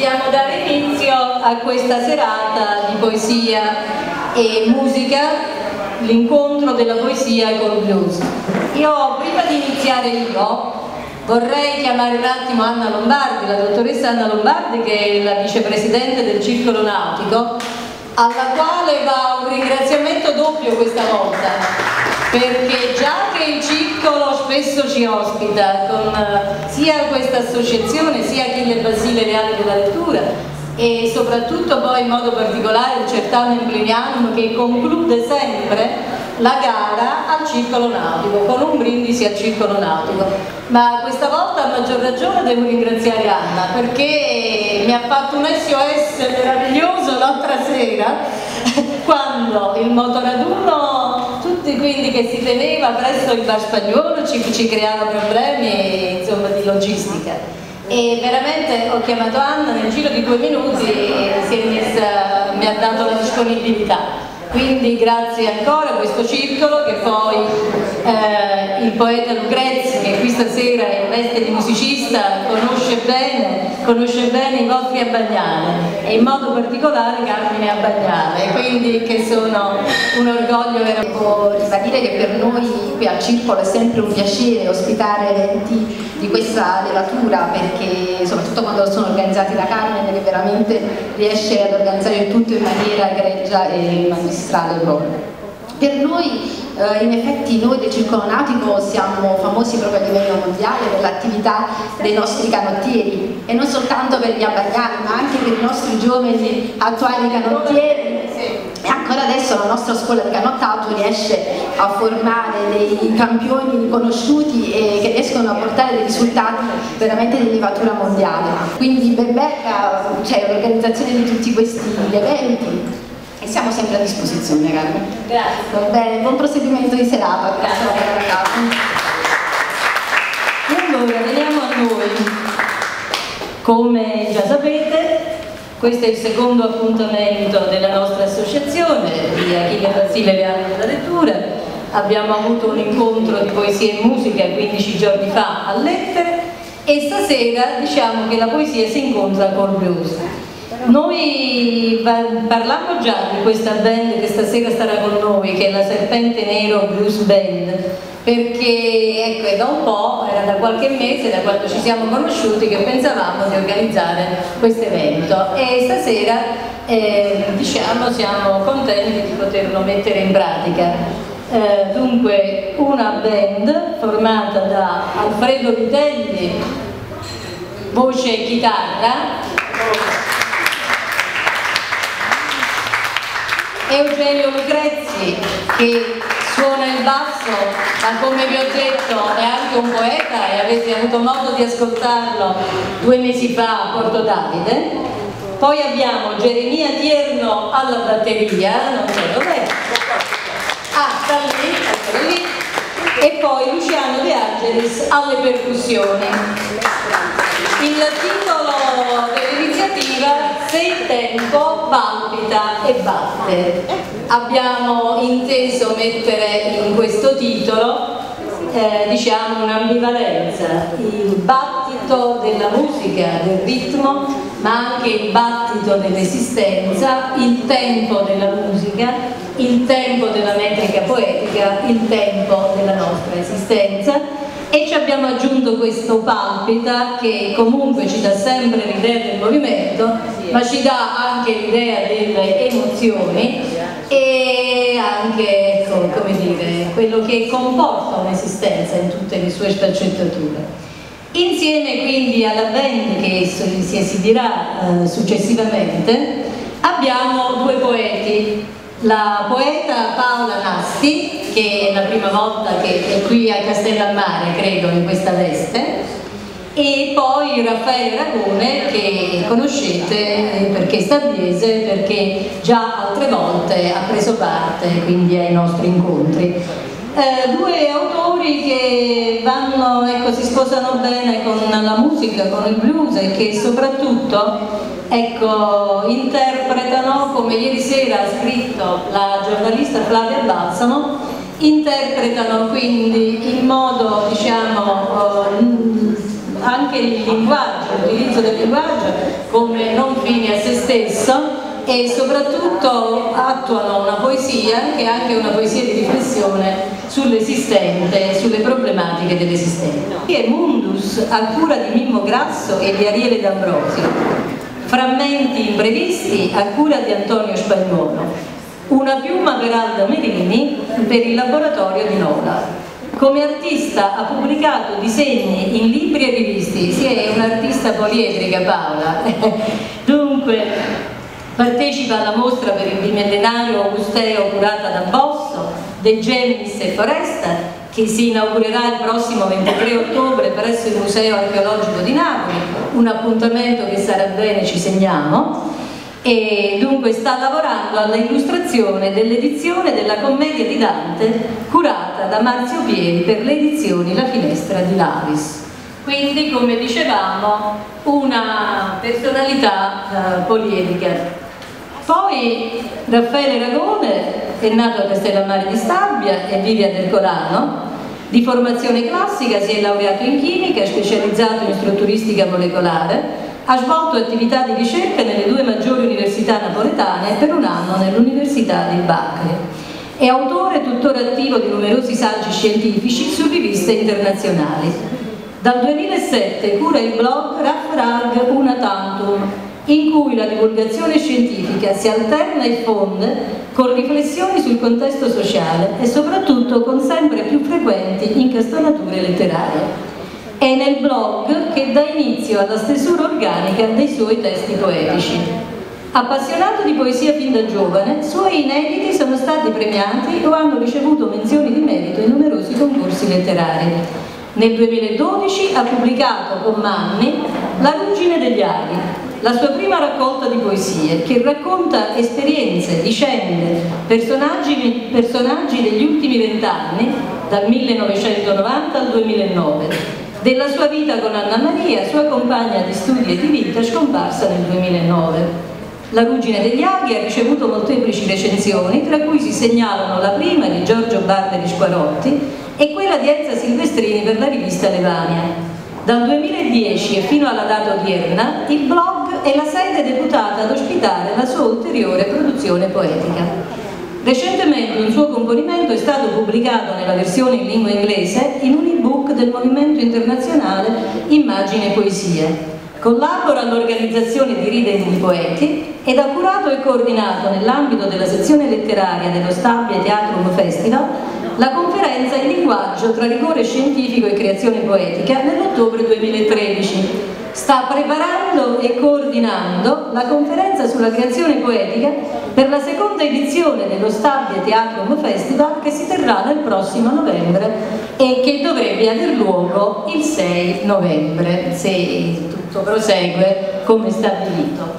possiamo dare inizio a questa serata di poesia e musica, l'incontro della poesia col blues. Io, prima di iniziare vorrei chiamare un attimo Anna Lombardi, la dottoressa Anna Lombardi, che è la vicepresidente del Circolo Nautico, alla quale va un ringraziamento doppio questa volta, perché già che il circolo spesso ci ospita con sia questa associazione sia Achille Basile Reale della Lettura e soprattutto poi in modo particolare il certamen plinianum che conclude sempre la gara al Circolo Nautico, con un brindisi al Circolo Nautico. Ma questa volta a maggior ragione devo ringraziare Anna, perché mi ha fatto un SOS meraviglioso l'altra sera quando il motoraduno, tutti quindi che si teneva presso il Bar Spagnuolo, ci creava problemi insomma di logistica. E veramente ho chiamato Anna, nel giro di 2 minuti mi ha dato la disponibilità. Quindi grazie ancora a questo circolo, che poi il poeta Lucrezzi, che qui stasera in veste di musicista conosce bene i vostri Abbagnale e in modo particolare Carmine Abbagnale, quindi che sono un orgoglio veramente. Devo ribadire che per noi qui al Circolo è sempre un piacere ospitare eventi di questa levatura, perché soprattutto quando sono organizzati da Carmine, che veramente riesce ad organizzare tutto in maniera egregia e magistrale proprio. Per noi, in effetti, noi del Circolo Nautico siamo famosi proprio a livello mondiale per l'attività dei nostri canottieri, e non soltanto per gli abbagnali ma anche per i nostri giovani attuali canottieri. E ancora adesso la nostra scuola di canottaggio riesce a formare dei campioni riconosciuti e che riescono a portare dei risultati veramente di levatura mondiale. Quindi ben venga l'organizzazione di tutti questi eventi. E siamo sempre a disposizione, Carmen. Grazie. Bene, buon proseguimento di serata. Grazie. E allora veniamo a noi. Come già sapete, questo è il secondo appuntamento della nostra associazione di Achille Basile Reale della Lettura. Abbiamo avuto un incontro di poesia e musica 15 giorni fa a Lettere e stasera diciamo che la poesia si incontra col blues. Noi parlammo già di questa band che stasera starà con noi, che è la Serpente Nero Blues Band, perché ecco, è da un po', era da qualche mese, da quando ci siamo conosciuti, che pensavamo di organizzare questo evento e stasera diciamo siamo contenti di poterlo mettere in pratica. Dunque una band formata da Alfredo Vitelli, voce e chitarra, Eugenio Lucrezzi che suona il basso, ma come vi ho detto è anche un poeta e avete avuto modo di ascoltarlo 2 mesi fa a Porto Davide. Poi abbiamo Geremia Tierno alla batteria, non so dov'è, sta lì, e poi Luciano De Angelis alle percussioni. Il titolo dell'iniziativa: Se il tempo palpita e batte. Abbiamo inteso mettere in questo titolo diciamo un'ambivalenza, il battito della musica, del ritmo, ma anche il battito dell'esistenza, il tempo della musica, il tempo della metrica poetica, il tempo della nostra esistenza. E ci abbiamo aggiunto questo palpita che comunque ci dà sempre l'idea del movimento, ma ci dà anche l'idea delle emozioni e anche, ecco, come dire, quello che comporta un'esistenza in tutte le sue sfaccettature. Insieme quindi alla band che si esibirà successivamente abbiamo 2 poeti. La poeta Paola Nasti, che è la prima volta che è qui a Castellammare, credo, in questa veste, e poi Raffaele Ragone, che conoscete perché è stabliese, perché già altre volte ha preso parte quindi ai nostri incontri. 2 autori che ecco, si sposano bene con la musica, con il blues e che soprattutto ecco, interpretano, come ieri sera ha scritto la giornalista Flavia Balsamo, interpretano quindi in modo diciamo anche il linguaggio, l'utilizzo del linguaggio come non fine a se stesso, e soprattutto attuano una poesia che è anche una poesia di riflessione sull'esistente, sulle problematiche dell'esistente. È Mundus a cura di Mimmo Grasso e di Ariele D'Ambrosio, Frammenti imprevisti a cura di Antonio Spagnuolo, Una piuma per Alda Merini per il laboratorio di Nola. Come artista ha pubblicato disegni in libri e rivisti, sì, è un'artista poliedrica Paola. Dunque partecipa alla mostra per il bimillenario Augusteo curata da Bosso, De Gemmis e Foresta, che si inaugurerà il prossimo 23 ottobre presso il Museo Archeologico di Napoli, un appuntamento che sarà bene, ci segniamo, e dunque sta lavorando alla illustrazione dell'edizione della Commedia di Dante curata da Marzio Pieri per le edizioni La Finestra di Lavis. Quindi, come dicevamo, una personalità poliedrica. Poi Raffaele Ragone è nato a Castellammare di Stabia e vive ad Ercolano. Di formazione classica, si è laureato in chimica, specializzato in strutturistica molecolare, ha svolto attività di ricerca nelle due maggiori università napoletane e per un anno nell'Università di Bacri. È autore tuttora attivo di numerosi saggi scientifici su riviste internazionali. Dal 2007 cura il blog Raffrag Una Tantum, in cui la divulgazione scientifica si alterna e fonde con riflessioni sul contesto sociale e soprattutto con sempre più frequenti incastonature letterarie. È nel blog che dà inizio alla stesura organica dei suoi testi poetici. Appassionato di poesia fin da giovane, suoi inediti sono stati premiati o hanno ricevuto menzioni di merito in numerosi concorsi letterari. Nel 2012 ha pubblicato con Manni La ruggine degli aghi, la sua prima raccolta di poesie che racconta esperienze, vicende, personaggi degli ultimi 20 anni, dal 1990 al 2009, della sua vita con Anna Maria, sua compagna di studi e di vita, scomparsa nel 2009. La ruggine degli aghi ha ricevuto molteplici recensioni, tra cui si segnalano la prima di Giorgio Barberi Squarotti e quella di Elsa Silvestrini per la rivista Levania. Dal 2010 e fino alla data odierna, il blog è la sede deputata ad ospitare la sua ulteriore produzione poetica. Recentemente un suo componimento è stato pubblicato nella versione in lingua inglese in un ebook del Movimento Internazionale Immagine e Poesie. Collabora all'organizzazione di Reading di Poeti ed ha curato e coordinato nell'ambito della sezione letteraria dello Stabia Theatrum Festival la conferenza in linguaggio tra rigore scientifico e creazione poetica nell'ottobre 2013. Sta preparando e coordinando la conferenza sulla creazione poetica per la seconda edizione dello Stabia Theatrum Festival che si terrà nel prossimo novembre e che dovrebbe aver luogo il 6 novembre, se tutto prosegue come stabilito.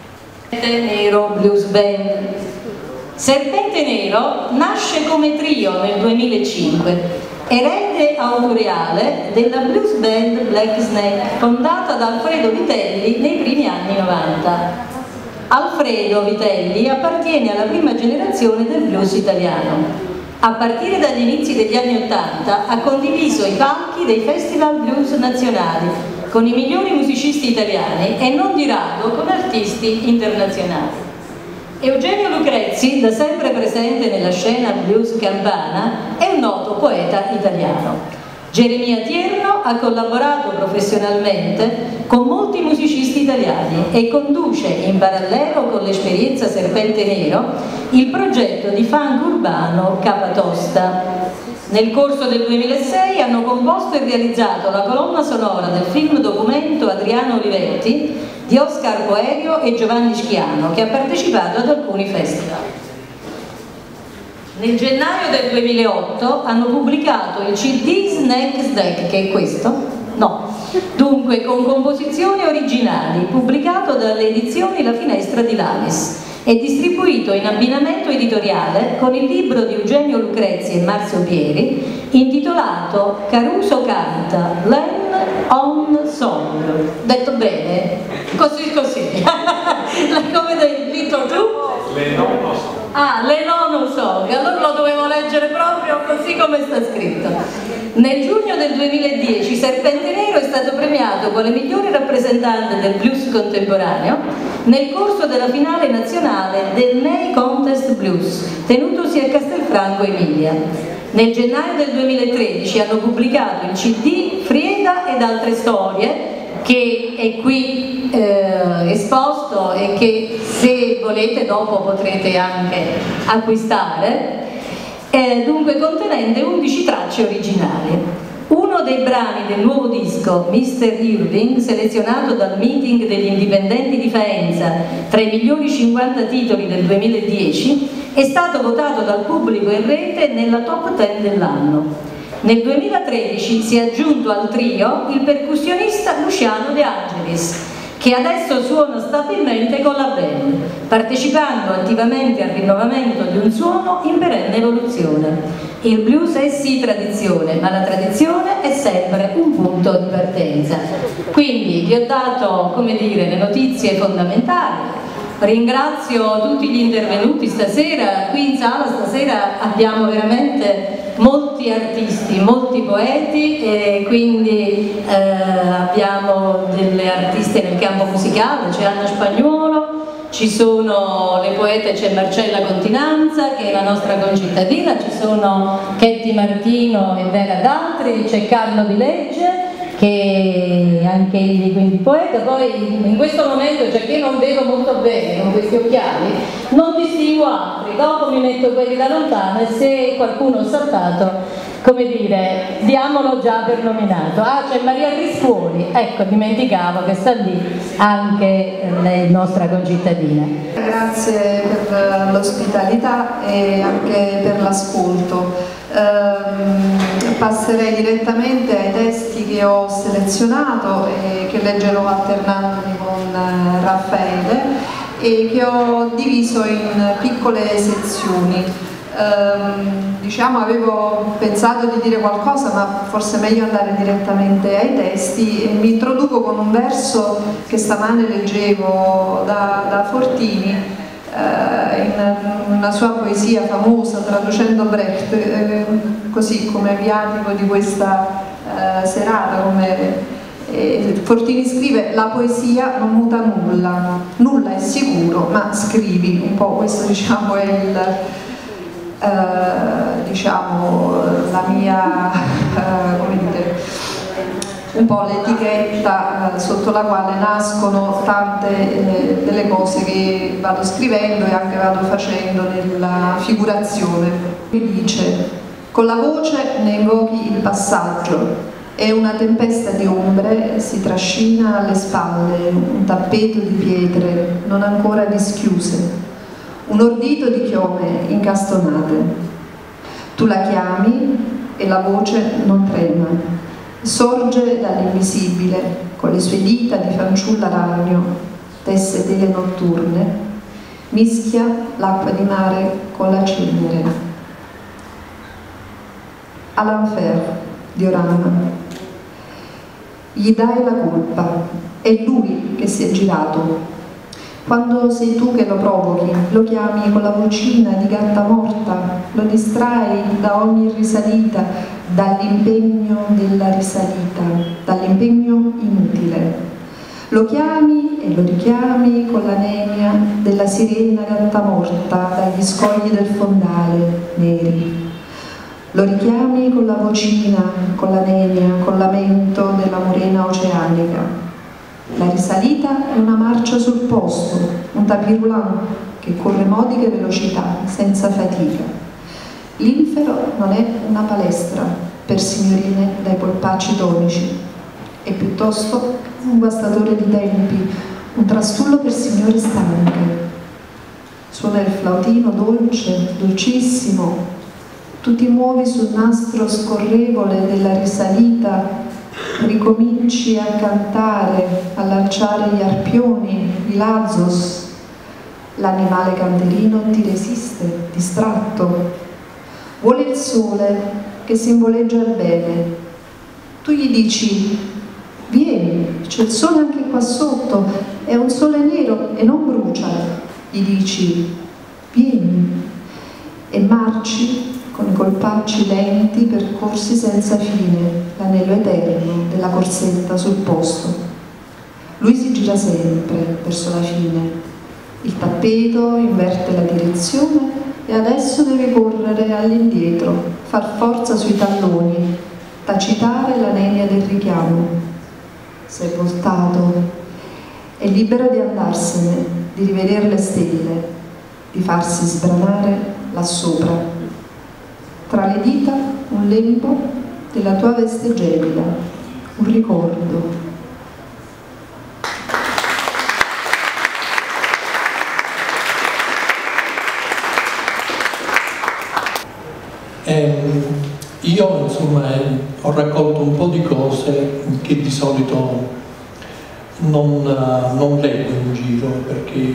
Nero Blues Band. Serpente Nero nasce come trio nel 2005, erede autoriale della blues band Black Snake, fondata da Alfredo Vitelli nei primi anni 90. Alfredo Vitelli appartiene alla prima generazione del blues italiano. A partire dagli inizi degli anni 80 ha condiviso i palchi dei festival blues nazionali con i migliori musicisti italiani e non di rado con artisti internazionali. Eugenio Lucrezzi, da sempre presente nella scena blues campana, è un noto poeta italiano. Geremia Tierno ha collaborato professionalmente con molti musicisti italiani e conduce in parallelo con l'esperienza Serpente Nero il progetto di funk urbano Capatosta. Nel corso del 2006 hanno composto e realizzato la colonna sonora del film documento Adriano Olivetti di Oscar Coelho e Giovanni Schiano, che ha partecipato ad alcuni festival. Nel gennaio del 2008 hanno pubblicato il CD Snack Snack, che è questo? No. Dunque, con composizioni originali, pubblicato dalle edizioni La Finestra di Lavis e distribuito in abbinamento editoriale con il libro di Eugenio Lucrezzi e Marzio Pieri intitolato Caruso canta Len on Song. Detto bene? Così così. Come l'hai detto tu? Le nono song. Ah, le nono song. Allora lo dovevo leggere proprio così come sta scritto. Nel giugno del 2010 Serpente Nero è stato premiato quale migliore rappresentante del blues contemporaneo nel corso della finale nazionale del May Contest Blues, tenutosi a Castelfranco Emilia. Nel gennaio del 2013 hanno pubblicato il CD Frieda ed altre storie, che è qui esposto e che, se volete, dopo potrete anche acquistare, dunque contenente 11 tracce originali. Uno dei brani del nuovo disco, Mr. Irving, selezionato dal meeting degli indipendenti di Faenza tra i migliori 50 titoli del 2010, è stato votato dal pubblico in rete nella top 10 dell'anno. Nel 2013 si è aggiunto al trio il percussionista Luciano De Angelis, che adesso suona stabilmente con la band, partecipando attivamente al rinnovamento di un suono in perenne evoluzione. Il blues è sì tradizione, ma la tradizione è sempre un punto di partenza. Quindi vi ho dato, come dire, le notizie fondamentali. Ringrazio tutti gli intervenuti stasera. Qui in sala stasera abbiamo veramente molti artisti, molti poeti, e quindi abbiamo delle artiste nel campo musicale, c'è Anna Spagnuolo, ci sono le poete, c'è Marcella Continanza che è la nostra concittadina, ci sono Chetti Martino e Vera D'Altri, c'è Carlo Di Legge che anche egli quindi poeta. Poi in questo momento, già che non vedo molto bene con questi occhiali, non distingo altri, dopo mi metto quelli da lontano e se qualcuno ho saltato, come dire, diamolo già per nominato. Ah, c'è Maria Riscuoli, ecco, dimenticavo che sta lì anche lei, nostra concittadina. Grazie per l'ospitalità e anche per l'ascolto. Passerei direttamente ai testi che ho selezionato e che leggerò alternandomi con Raffaele e che ho diviso in piccole sezioni. Diciamo, avevo pensato di dire qualcosa, ma forse è meglio andare direttamente ai testi, e mi introduco con un verso che stamane leggevo da Fortini, in una sua poesia famosa, traducendo Brecht, così come viatico di questa serata. Fortini scrive: la poesia non muta nulla, nulla è sicuro, ma scrivi. Un po' questo, diciamo, è la mia, come dire, un po' l'etichetta sotto la quale nascono tante delle cose che vado scrivendo e anche vado facendo nella figurazione. Mi dice: con la voce ne invochi il passaggio, e una tempesta di ombre si trascina alle spalle, un tappeto di pietre non ancora dischiuse, un ordito di chiome incastonate. Tu la chiami e la voce non trema, sorge dall'invisibile con le sue dita di fanciulla ragno, tesse tele notturne, mischia l'acqua di mare con la cenere. A l'enfer di Orana. Gli dai la colpa, è lui che si è girato. Quando sei tu che lo provochi, lo chiami con la vocina di gatta morta, lo distrai da ogni risalita, dall'impegno della risalita, dall'impegno inutile. Lo chiami e lo richiami con l'anemia della sirena gatta morta dagli scogli del fondale neri. Lo richiami con la vocina, con l'anemia, con lamento della morena oceanica. La risalita è una marcia sul posto, un tapis-roulant che corre modiche velocità, senza fatica. L'infero non è una palestra per signorine dai polpacci tonici, è piuttosto un guastatore di tempi, un trastullo per signore stanche. Suona il flautino dolce, dolcissimo, tu ti muovi sul nastro scorrevole della risalita, ricominci a cantare, a lanciare gli arpioni, i lazos. L'animale canterino ti resiste, distratto. Vuole il sole che simboleggia il bene. Tu gli dici: vieni, c'è il sole anche qua sotto, è un sole nero e non brucia. Gli dici: vieni, e marci con i colpacci lenti percorsi senza fine, l'anello eterno della corsetta sul posto. Lui si gira sempre verso la fine. Il tappeto inverte la direzione e adesso deve correre all'indietro, far forza sui talloni, tacitare la nenia del richiamo. Si è voltato, è libero di andarsene, di rivedere le stelle, di farsi sbranare là sopra. Tra le dita un lembo della tua veste gelida, un ricordo. Io insomma ho raccolto un po' di cose che di solito non leggo in giro, perché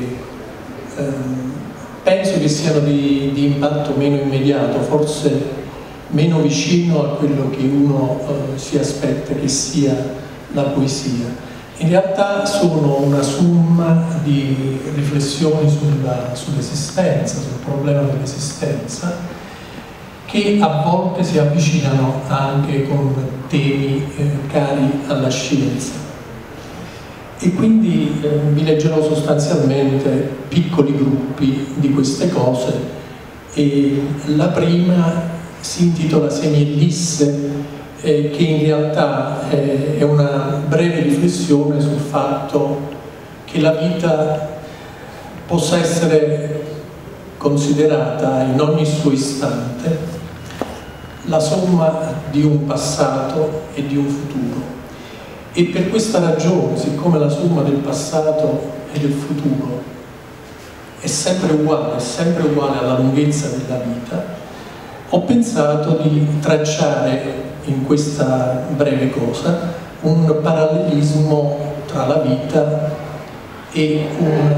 penso che siano di impatto meno immediato, forse meno vicino a quello che uno si aspetta che sia la poesia. In realtà sono una somma di riflessioni sull'esistenza, sul problema dell'esistenza, che a volte si avvicinano anche con temi cari alla scienza. E quindi vi leggerò sostanzialmente piccoli gruppi di queste cose, e la prima si intitola Semi-Ellisse, che in realtà è una breve riflessione sul fatto che la vita possa essere considerata in ogni suo istante la somma di un passato e di un futuro. E per questa ragione, siccome la somma del passato e del futuro è sempre uguale alla lunghezza della vita, ho pensato di tracciare in questa breve cosa un parallelismo tra la vita e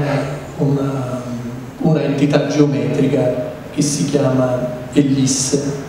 una entità geometrica che si chiama ellisse.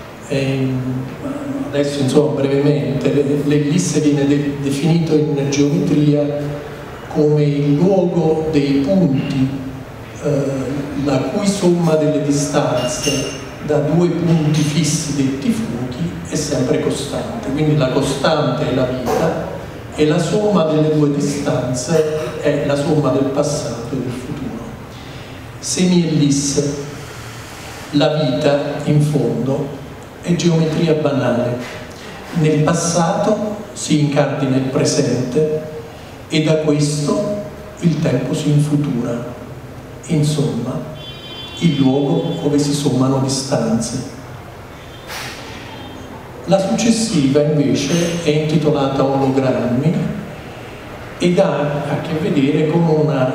Adesso insomma brevemente, l'ellisse viene definito in geometria come il luogo dei punti la cui somma delle distanze da due punti fissi detti fuochi è sempre costante. Quindi la costante è la vita e la somma delle due distanze è la somma del passato e del futuro. Semi-ellisse, la vita in fondo è geometria banale. Nel passato si incardina il presente e da questo il tempo si infutura. Insomma, il luogo dove si sommano distanze. La successiva invece è intitolata Ologrammi ed ha a che vedere con una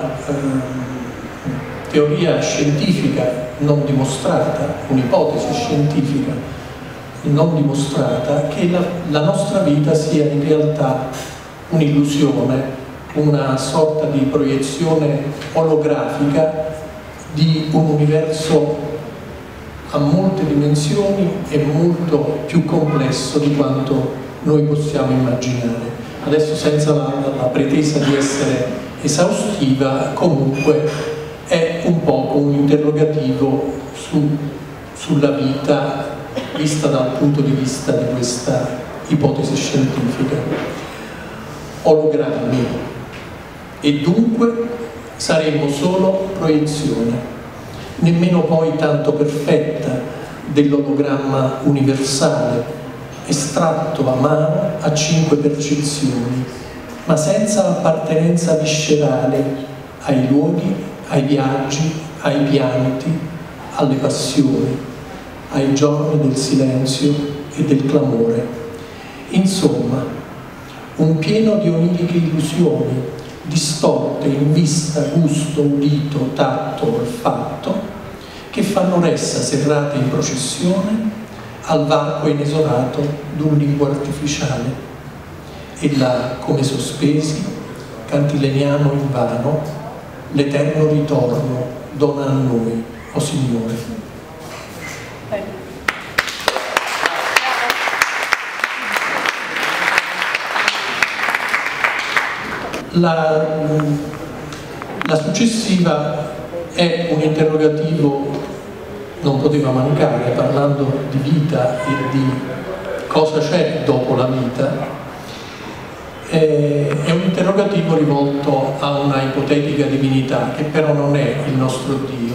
teoria scientifica non dimostrata, un'ipotesi scientifica non dimostrata, che la nostra vita sia in realtà un'illusione, una sorta di proiezione olografica di un universo a molte dimensioni e molto più complesso di quanto noi possiamo immaginare. Adesso, senza la pretesa di essere esaustiva, comunque è un poco un interrogativo sulla vita vista dal punto di vista di questa ipotesi scientifica. Ologrammi, e dunque saremo solo proiezione, nemmeno poi tanto perfetta, dell'ologramma universale, estratto a mano a 5 percezioni, ma senza appartenenza viscerale ai luoghi, ai viaggi, ai pianti, alle passioni, ai giorni del silenzio e del clamore. Insomma, un pieno di oniriche illusioni, distorte in vista, gusto, udito, tatto, olfatto, che fanno ressa serrate in processione al varco inesorato d'un linguo artificiale. E là, come sospesi, cantileniamo invano l'eterno ritorno dona a noi, o Signore. La successiva è un interrogativo non poteva mancare, parlando di vita e di cosa c'è dopo la vita, è un interrogativo rivolto a una ipotetica divinità che però non è il nostro Dio,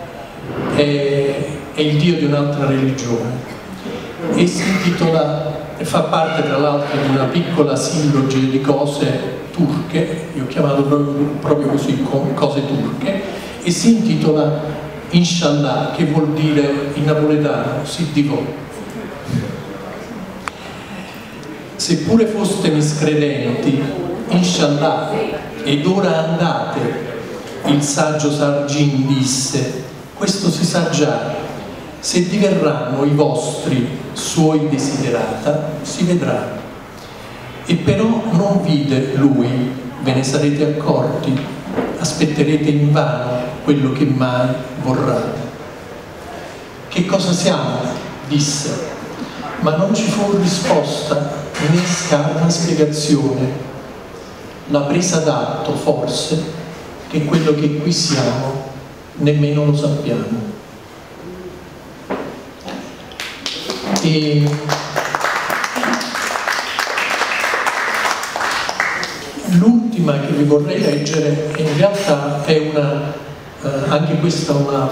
è il Dio di un'altra religione, e si intitola, fa parte tra l'altro di una piccola silloge di cose turche, io ho chiamato proprio così, cose turche, e si intitola Inshallah, che vuol dire in napoletano si divò. Seppure foste miscredenti, Inshallah, ed ora andate, il saggio Sargin disse, questo si sa già, se diverranno i vostri suoi desiderata, si vedrà. E però non vide lui, ve ne sarete accorti, aspetterete invano quello che mai vorrà. Che cosa siamo? Disse, ma non ci fu risposta né scarna spiegazione. La presa d'atto, forse, che quello che qui siamo nemmeno lo sappiamo. E l'ultima che vi vorrei leggere in realtà è anche questa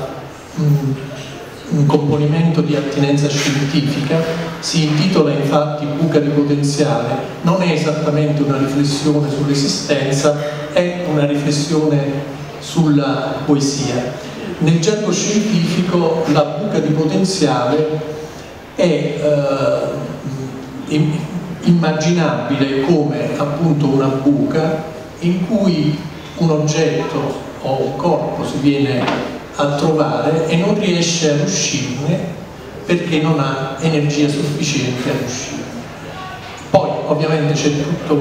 un componimento di attinenza scientifica, si intitola infatti Buca di potenziale, non è esattamente una riflessione sull'esistenza, è una riflessione sulla poesia. Nel gergo scientifico la buca di potenziale è immaginabile come appunto una buca in cui un oggetto o un corpo si viene a trovare e non riesce ad uscirne perché non ha energia sufficiente ad uscire. Poi ovviamente c'è tutta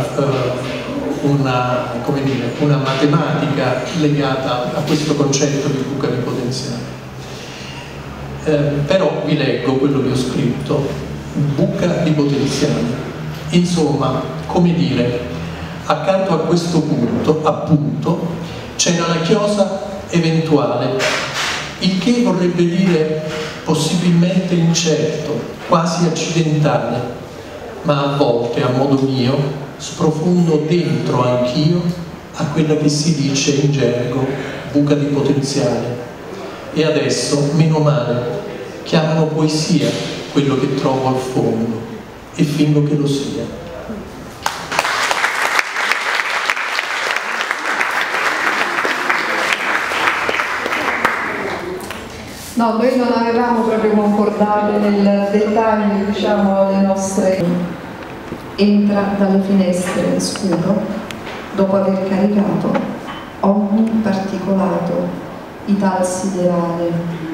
una matematica legata a questo concetto di buca di potenziale. Però vi leggo quello che ho scritto, buca di potenziale. Insomma, come dire, accanto a questo punto, appunto, c'era la chiosa eventuale, il che vorrebbe dire possibilmente incerto, quasi accidentale, ma a volte, a modo mio, sprofondo dentro anch'io a quella che si dice in gergo buca di potenziale. E adesso, meno male, chiamano poesia quello che trovo al fondo, e fingo che lo sia. No, noi non avevamo proprio concordato nel dettaglio, diciamo, le nostre... Entra dalle finestre scuro, dopo aver caricato ogni particolato ital siderale.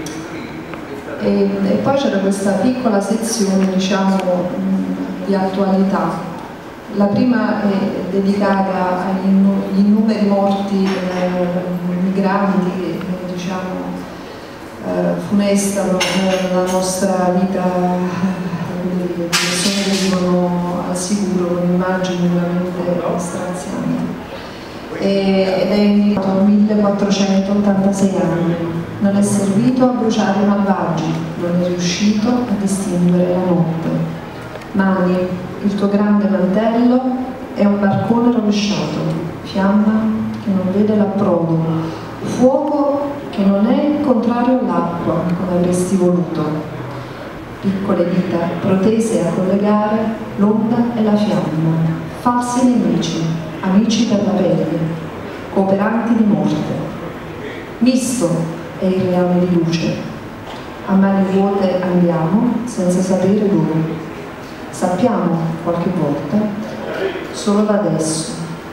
E poi c'era questa piccola sezione, diciamo, di attualità. La prima è dedicata agli innumeri morti migranti che, diciamo, funestano la nostra vita, le persone che vivono al sicuro con immagini veramente strazianti. Ed è indicato a 1486 anni. Non è servito a bruciare malvagi, non è riuscito a distinguere la notte. Mani, il tuo grande mantello è un barcone rovesciato, fiamma che non vede l'approdo, fuoco che non è il contrario all'acqua, come avresti voluto. Piccole dita protese a collegare l'onda e la fiamma, falsi nemici, amici per la pelle, cooperanti di morte. Misto è il reame di luce. A mani vuote andiamo senza sapere dove. Sappiamo qualche volta, solo da adesso.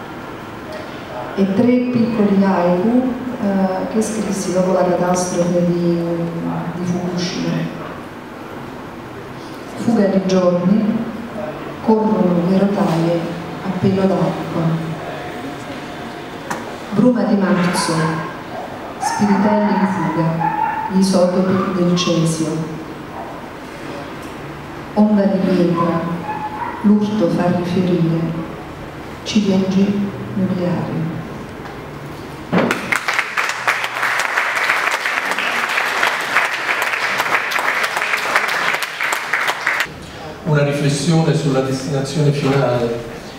E 3 piccoli haiku che scrissi dopo la catastrofe di Fukushima. Fuga di giorni, corrono le rotaie a pelo d'acqua. Bruma di marzo, spiritelli in fuga, gli isotopi del cesio. Onda di pietra, l'urto fa riferire, ciliegie nucleari. una riflessione sulla destinazione finale,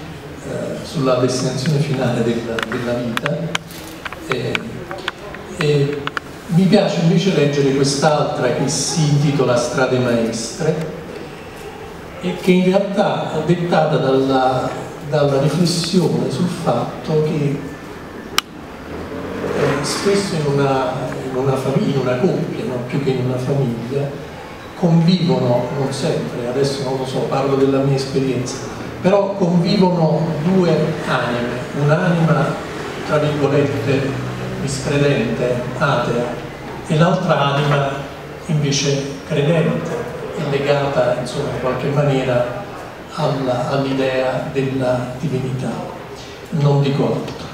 della vita. Mi piace invece leggere quest'altra che si intitola Strade Maestre e che in realtà è dettata dalla riflessione sul fatto che spesso in una coppia, no? Più che in una famiglia, convivono, non sempre, adesso non lo so, parlo della mia esperienza, però convivono due anime, un'anima tra virgolette miscredente, atea, e l'altra anima invece credente e legata insomma in qualche maniera all'idea della divinità. Non dico altro.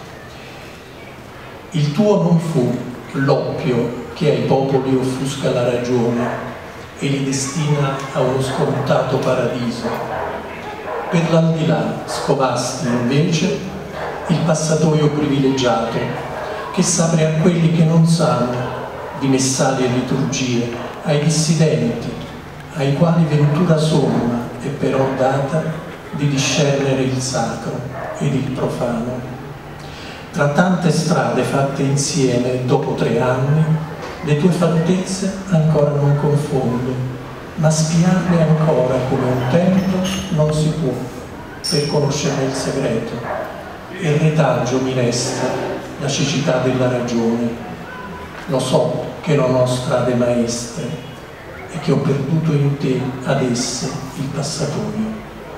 Il tuo non fu l'oppio che ai popoli offusca la ragione e li destina a uno scontato paradiso. Per l'aldilà scovasti invece il passatoio privilegiato che s'apre a quelli che non sanno di messali e liturgie, ai dissidenti, ai quali ventura somma è però data di discernere il sacro ed il profano. Tra tante strade fatte insieme dopo 3 anni, le tue fattezze ancora non confondo, ma spiarle ancora come un tempo non si può, per conoscerne il segreto. Il retaggio mi resta la cecità della ragione. Lo so che non ho strade maestre e che ho perduto in te ad esse il passatoio.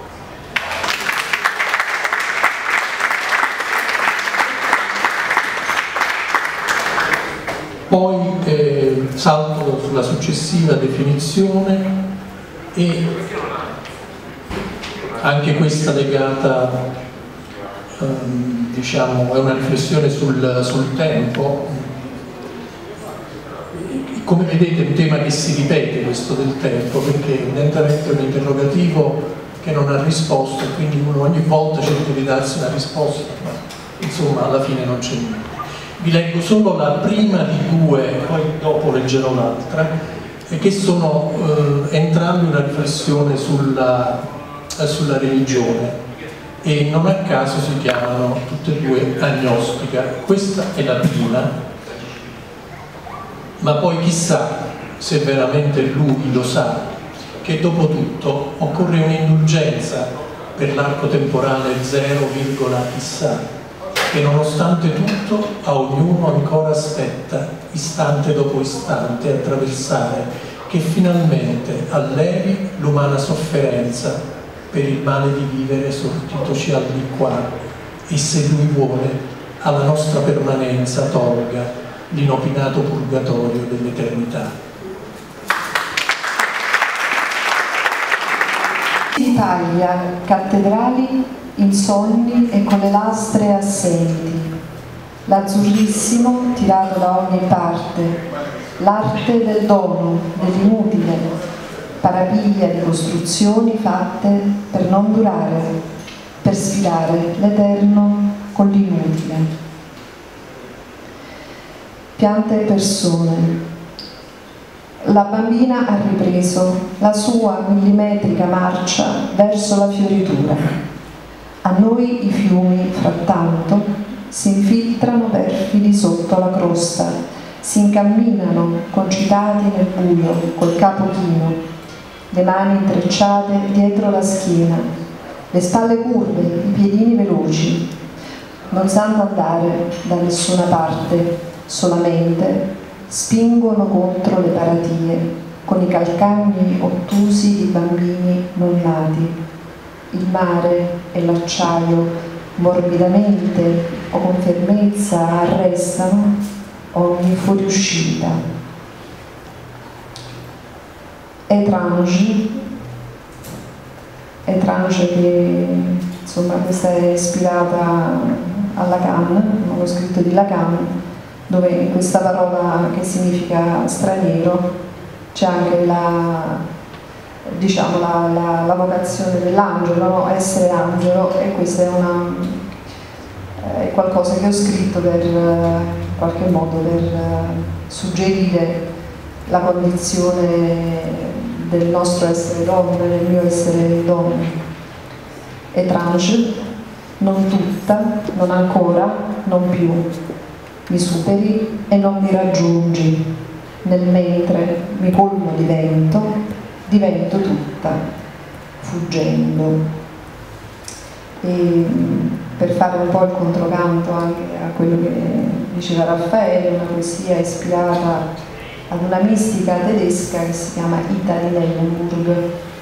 Poi salto sulla successiva definizione e anche questa legata, diciamo, è una riflessione sul tempo. Come vedete è un tema che si ripete, questo del tempo, perché evidentemente è un interrogativo che non ha risposto, quindi uno ogni volta cerca di darsi una risposta, ma insomma alla fine non c'è niente. Vi leggo solo la prima di 2, poi dopo leggerò l'altra, che sono entrambi una riflessione sulla religione, e non a caso si chiamano tutte e 2 agnostica. Questa è la prima, ma poi chissà se veramente lui lo sa che dopo tutto occorre un'indulgenza per l'arco temporale 0, chissà, che nonostante tutto a ognuno ancora aspetta istante dopo istante attraversare, che finalmente allevi l'umana sofferenza per il male di vivere sortitoci al di qua, e se lui vuole alla nostra permanenza tolga l'inopinato purgatorio dell'eternità. Si taglia cattedrali insonni e con le lastre assenti, l'azzurrissimo tirato da ogni parte, l'arte del dono, dell'inutile, parapiglia di costruzioni fatte per non durare, per sfidare l'eterno con l'inutile. Piante e persone. La bambina ha ripreso la sua millimetrica marcia verso la fioritura. A noi i fiumi, frattanto, si infiltrano perfidi sotto la crosta, si incamminano concitati nel buio, col capo chino, le mani intrecciate dietro la schiena, le spalle curve, i piedini veloci. Non sanno andare da nessuna parte, solamente spingono contro le paratie con i calcagni ottusi di bambini non nati. Il mare e l'acciaio morbidamente o con fermezza arrestano ogni fuoriuscita. Étrange che insomma questa è ispirata a Lacan, uno scritto di Lacan, dove in questa parola che significa straniero c'è anche la vocazione dell'angelo, no? Essere angelo, e questa è qualcosa che ho scritto per in qualche modo per suggerire la condizione del nostro essere donne, del mio essere donna. Étrange, non tutta, non ancora, non più. Mi superi e non mi raggiungi. Nel mentre mi colmo di vento, divento tutta, fuggendo. E per fare un po' il controcanto anche a quello che diceva Raffaele, una poesia ispirata ad una mistica tedesca che si chiama Ita di Neuenburg.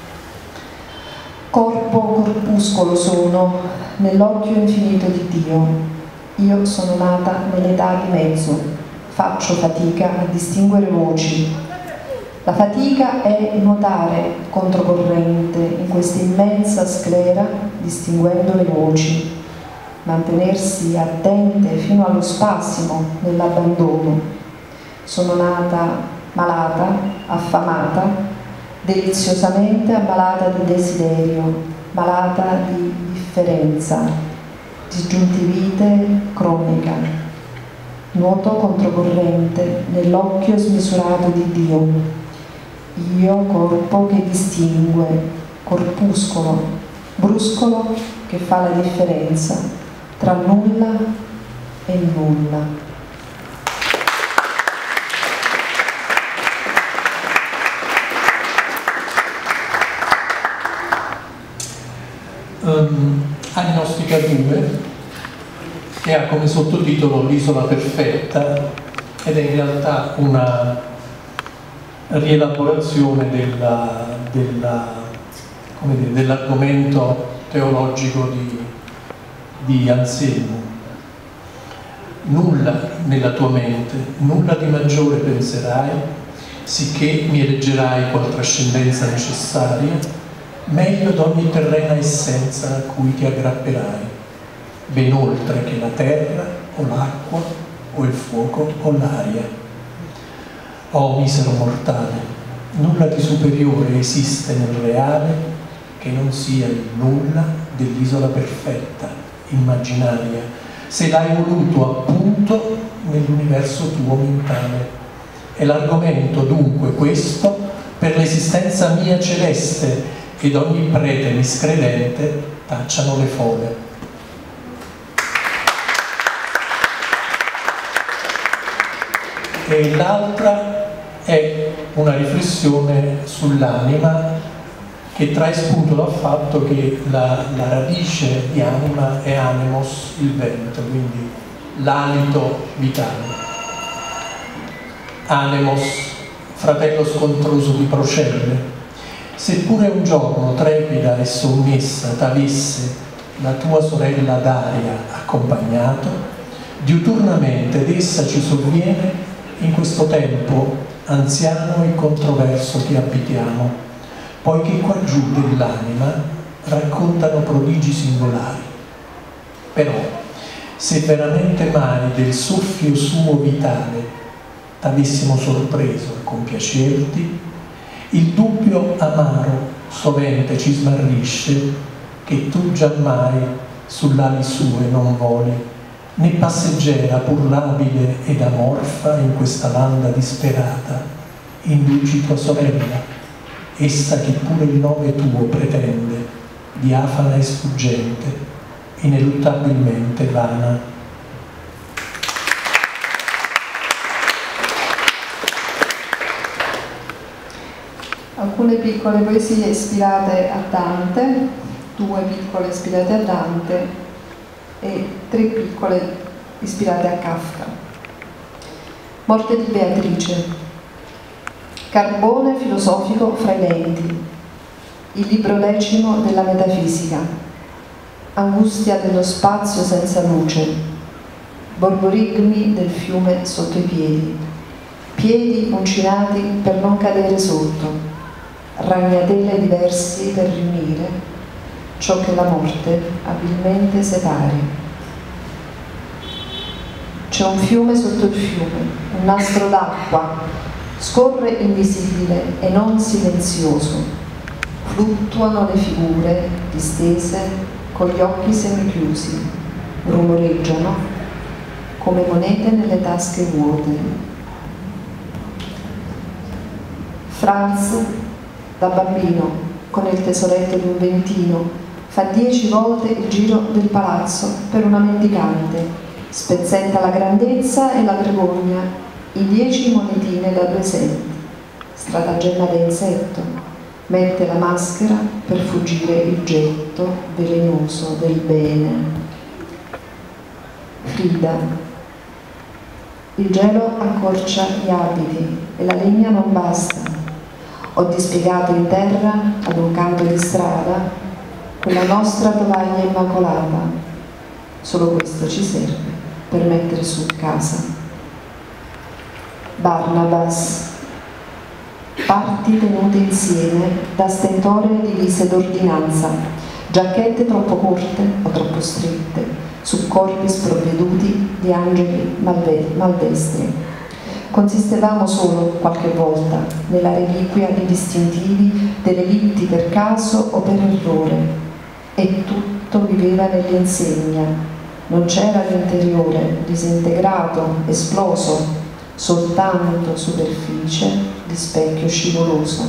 Corpo, corpuscolo sono, nell'occhio infinito di Dio. Io sono nata nell'età di mezzo, faccio fatica a distinguere voci. La fatica è nuotare controcorrente in questa immensa sclera, distinguendo le voci, mantenersi attente fino allo spasimo nell'abbandono. Sono nata malata, affamata, deliziosamente ammalata di desiderio, malata di differenza, disgiuntivite cronica. Nuoto controcorrente nell'occhio smisurato di Dio. Io, corpo che distingue, corpuscolo, bruscolo che fa la differenza tra nulla e nulla. Agnostica 2, che ha come sottotitolo L'isola perfetta, ed è in realtà una rielaborazione dell'argomento teologico di Anselmo. Nulla nella tua mente, nulla di maggiore penserai, sicché mi eleggerai qual trascendenza necessaria, meglio d'ogni terrena essenza a cui ti aggrapperai, ben oltre che la terra o l'acqua o il fuoco o l'aria. Oh misero mortale, nulla di superiore esiste nel reale che non sia il nulla dell'isola perfetta, immaginaria, se l'hai voluto appunto nell'universo tuo mentale. È l'argomento dunque questo per l'esistenza mia celeste, ed ogni prete miscredente tacciano le fole. E l'altra è una riflessione sull'anima che trae spunto dal fatto che la radice di anima è animos, il vento, quindi l'alito vitale. Anemos, fratello scontroso di Procelle, seppure un giorno trepida e sommessa t'avesse la tua sorella Daria accompagnato, diuturnamente ed essa ci sovviene in questo tempo anziano e controverso che abitiamo, poiché qua giù dell'anima raccontano prodigi singolari. Però, se veramente mai del soffio suo vitale t'avessimo sorpreso a compiacerti, il dubbio amaro sovente ci smarrisce che tu giammai sull'ali sue non voli, né passeggera pur labile ed amorfa in questa landa disperata, indugi tua sorella, essa che pure il nome tuo pretende, diafana e sfuggente, ineluttabilmente vana. Alcune piccole poesie ispirate a Dante, 2 piccole ispirate a Dante e 3 piccole ispirate a Kafka. Morte di Beatrice. Carbone filosofico fra i denti. Il libro 10 della metafisica. Angustia dello spazio senza luce. Borborigmi del fiume sotto i piedi. Piedi uncinati per non cadere sotto. Ragnatele diversi per riunire ciò che la morte abilmente separi. C'è un fiume sotto il fiume, un nastro d'acqua, scorre invisibile e non silenzioso. Fluttuano le figure distese con gli occhi semichiusi, rumoreggiano come monete nelle tasche vuote. Franz Da bambino, con il tesoretto di un ventino, fa 10 volte il giro del palazzo per una mendicante, spezzenta la grandezza e la vergogna, i 10 monetine da 2 centi, stratagemma da insetto, mette la maschera per fuggire il getto velenoso del bene. Frida. Il gelo accorcia gli abiti e la legna non basta. Ho dispiegato in terra, ad un canto di strada, quella nostra tovaglia immacolata. Solo questo ci serve per mettere su casa. Barnabas. Parti tenute insieme da stentoree divise d'ordinanza, giacchette troppo corte o troppo strette, su corpi sprovveduti di angeli maldestri. Consistevamo solo, qualche volta, nella reliquia di distintivi delle litti per caso o per errore, e tutto viveva nell'insegna. Non c'era l'interiore disintegrato, esploso, soltanto superficie di specchio scivoloso.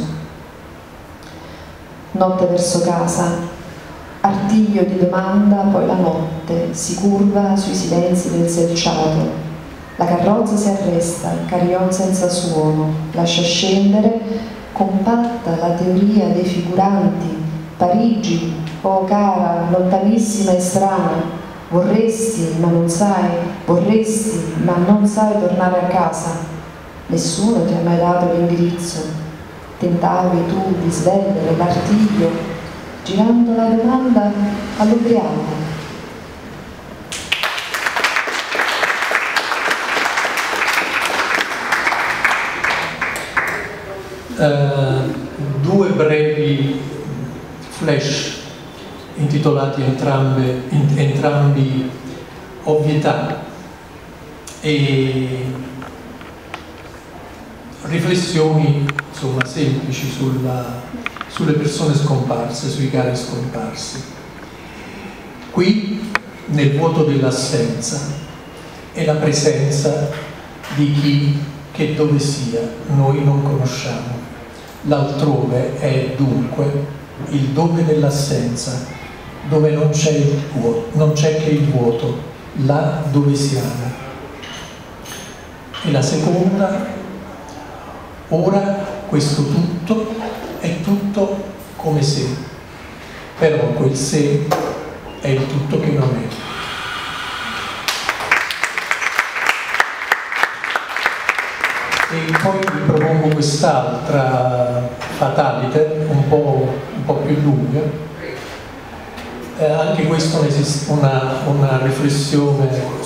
Notte verso casa, artiglio di domanda, poi la notte si curva sui silenzi del selciato. La carrozza si arresta, il carillon senza suono, lascia scendere, compatta la teoria dei figuranti. Parigi, oh cara, lontanissima e strana, vorresti ma non sai tornare a casa. Nessuno ti ha mai dato l'indirizzo. Tentavi tu di svendere l'artiglio, girando la domanda all'ubriaco. Due brevi flash intitolati entrambi Ovvietà e riflessioni, insomma, semplici sulle persone scomparse, sui cari scomparsi. Qui, nel vuoto dell'assenza, è la presenza di chi che dove sia noi non conosciamo. L'altrove è dunque il dove dell'assenza, dove non c'è che il vuoto, là dove siamo. E la seconda, ora questo tutto è tutto come se, però quel se è il tutto che non è. E poi vi propongo quest'altra fatalite, un po' più lunga. Anche questo una riflessione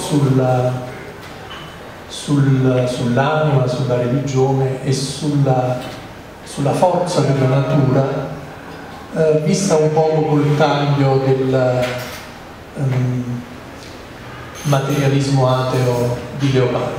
sull'anima, sulla religione e sulla forza della natura, vista un po' col taglio del materialismo ateo di Leopardi.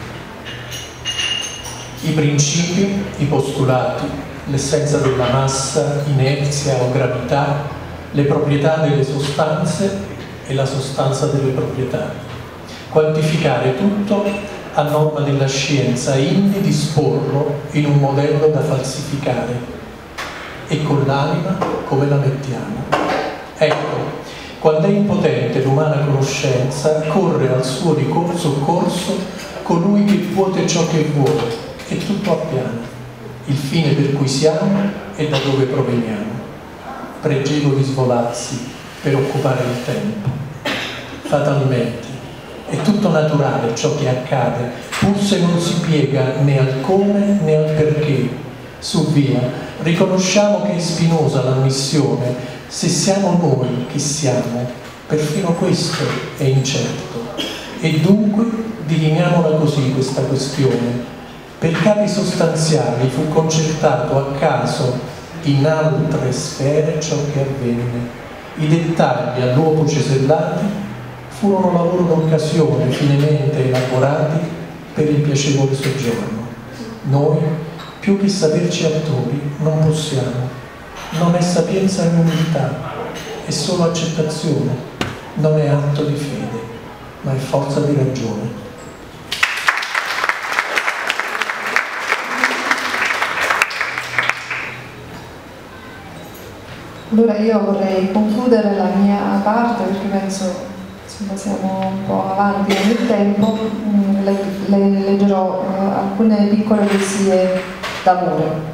I principi, i postulati, l'essenza della massa, inerzia o gravità, le proprietà delle sostanze e la sostanza delle proprietà. Quantificare tutto a norma della scienza e indi disporlo in un modello da falsificare. E con l'anima come la mettiamo? Ecco, quando è impotente l'umana conoscenza, corre al suo soccorso colui che vuote ciò che vuole, e tutto appiana, il fine per cui siamo e da dove proveniamo. Pregevoli svolazzi per occupare il tempo. Fatalmente, è tutto naturale ciò che accade, pur se non si piega né al come né al perché. Su via, riconosciamo che è spinosa l'ammissione, se siamo noi che siamo, perfino questo è incerto. E dunque dilineiamola così questa questione. Per capi sostanziali fu concertato a caso in altre sfere ciò che avvenne. I dettagli all'uopo cesellati furono lavoro d'occasione finemente elaborati per il piacevole soggiorno. Noi, più che saperci attori, non possiamo. Non è sapienza né umiltà, è solo accettazione, non è atto di fede, ma è forza di ragione. Allora io vorrei concludere la mia parte perché penso insomma, siamo un po' avanti nel tempo. Le leggerò alcune piccole poesie d'amore.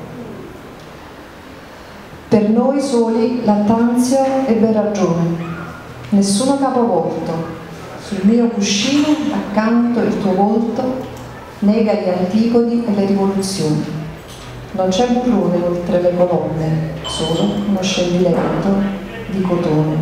Per noi soli Lattanzio ebbe ragione, nessuno capovolto, sul mio cuscino accanto il tuo volto nega gli antipodi e le rivoluzioni. Non c'è burrone oltre le colonne, solo uno scendiletto di cotone.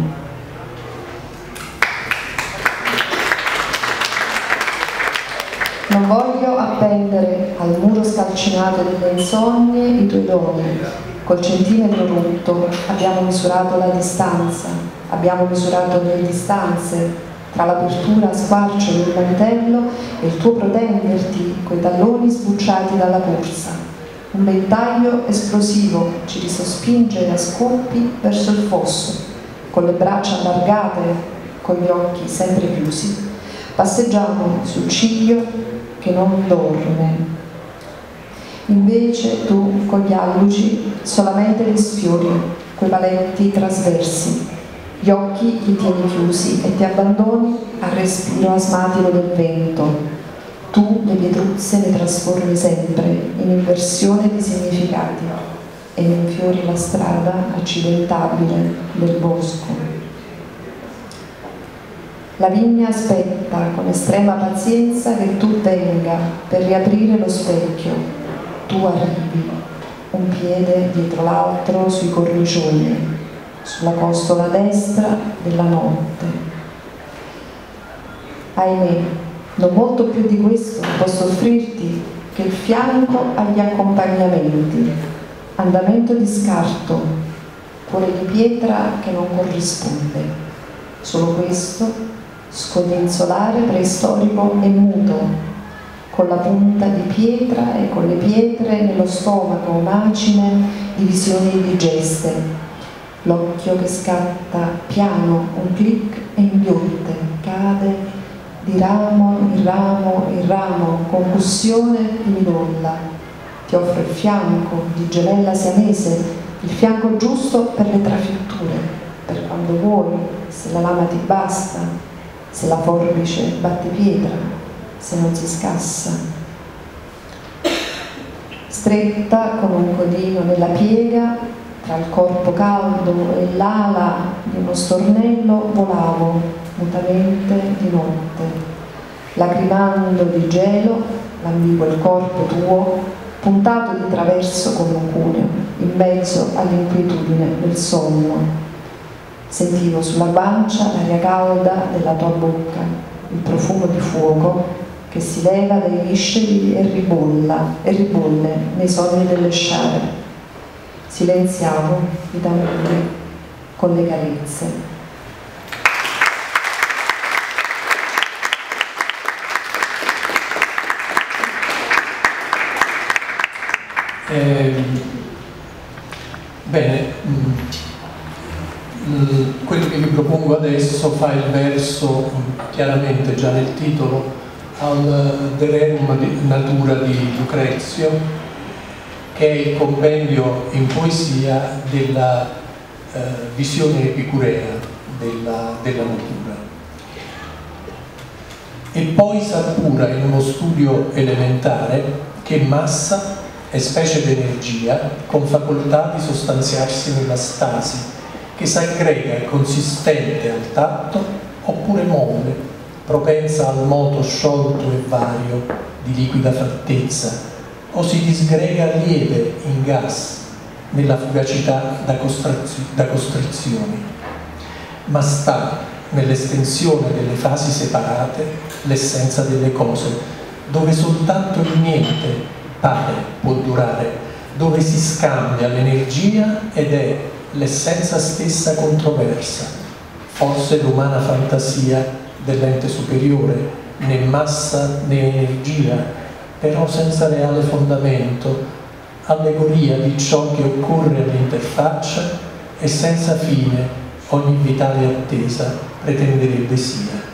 Non voglio appendere al muro scalcinato delle insogne i tuoi doni. Col centimetro rotto abbiamo misurato la distanza, abbiamo misurato le distanze tra l'apertura a squarcio del mantello e il tuo protenderti coi talloni sbucciati dalla corsa. Un ventaglio esplosivo ci risospinge a scoppi verso il fosso, con le braccia allargate, con gli occhi sempre chiusi. Passeggiamo sul ciglio che non dorme. Invece tu, con gli alluci, solamente li sfiori, quei paletti trasversi. Gli occhi li tieni chiusi e ti abbandoni al respiro asmatico del vento. Tu le pietruzze le trasformi sempre in inversione di significati e infiori la strada accidentabile del bosco. La vigna aspetta con estrema pazienza che tu venga per riaprire lo specchio. Tu arrivi, un piede dietro l'altro sui cornicioni, sulla costola destra della notte. Ahimè, non molto più di questo posso offrirti che il fianco agli accompagnamenti, andamento di scarto, cuore di pietra che non corrisponde. Solo questo, scodinzolare preistorico e muto, con la punta di pietra e con le pietre nello stomaco macine di visioni indigeste. L'occhio che scatta piano, un clic e inghiotte, cade di ramo in ramo in ramo, concussione di midolla. Ti offro il fianco di gemella siamese, il fianco giusto per le trafitture, per quando vuoi, se la lama ti basta, se la forbice batte pietra, se non si scassa. Stretta come un codino nella piega, tra il corpo caldo e l'ala di uno stornello volavo mutamente di notte, lacrimando di gelo, lambivo il corpo tuo, puntato di traverso come un cuneo, in mezzo all'inquietudine del sonno. Sentivo sulla guancia l'aria calda della tua bocca, il profumo di fuoco che si leva dai visceri e ribolle nei sogni delle sciare. Silenziavo i tamburi con le carezze. Bene, quello che vi propongo adesso fa il verso chiaramente già nel titolo al De Rerum Natura di Lucrezio, che è il compendio in poesia della visione epicurea della natura. E poi s'appura in uno studio elementare che massa è specie d'energia con facoltà di sostanziarsi nella stasi, che s'aggrega e consistente al tatto oppure molle, propensa al moto sciolto e vario di liquida fattezza, o si disgrega lieve in gas nella fugacità da costrizioni, ma sta nell'estensione delle fasi separate l'essenza delle cose, dove soltanto il niente pare può durare, dove si scambia l'energia ed è l'essenza stessa controversa, forse l'umana fantasia dell'ente superiore, né massa né energia, però senza reale fondamento, allegoria di ciò che occorre all'interfaccia e senza fine ogni vitale attesa pretenderebbe sia.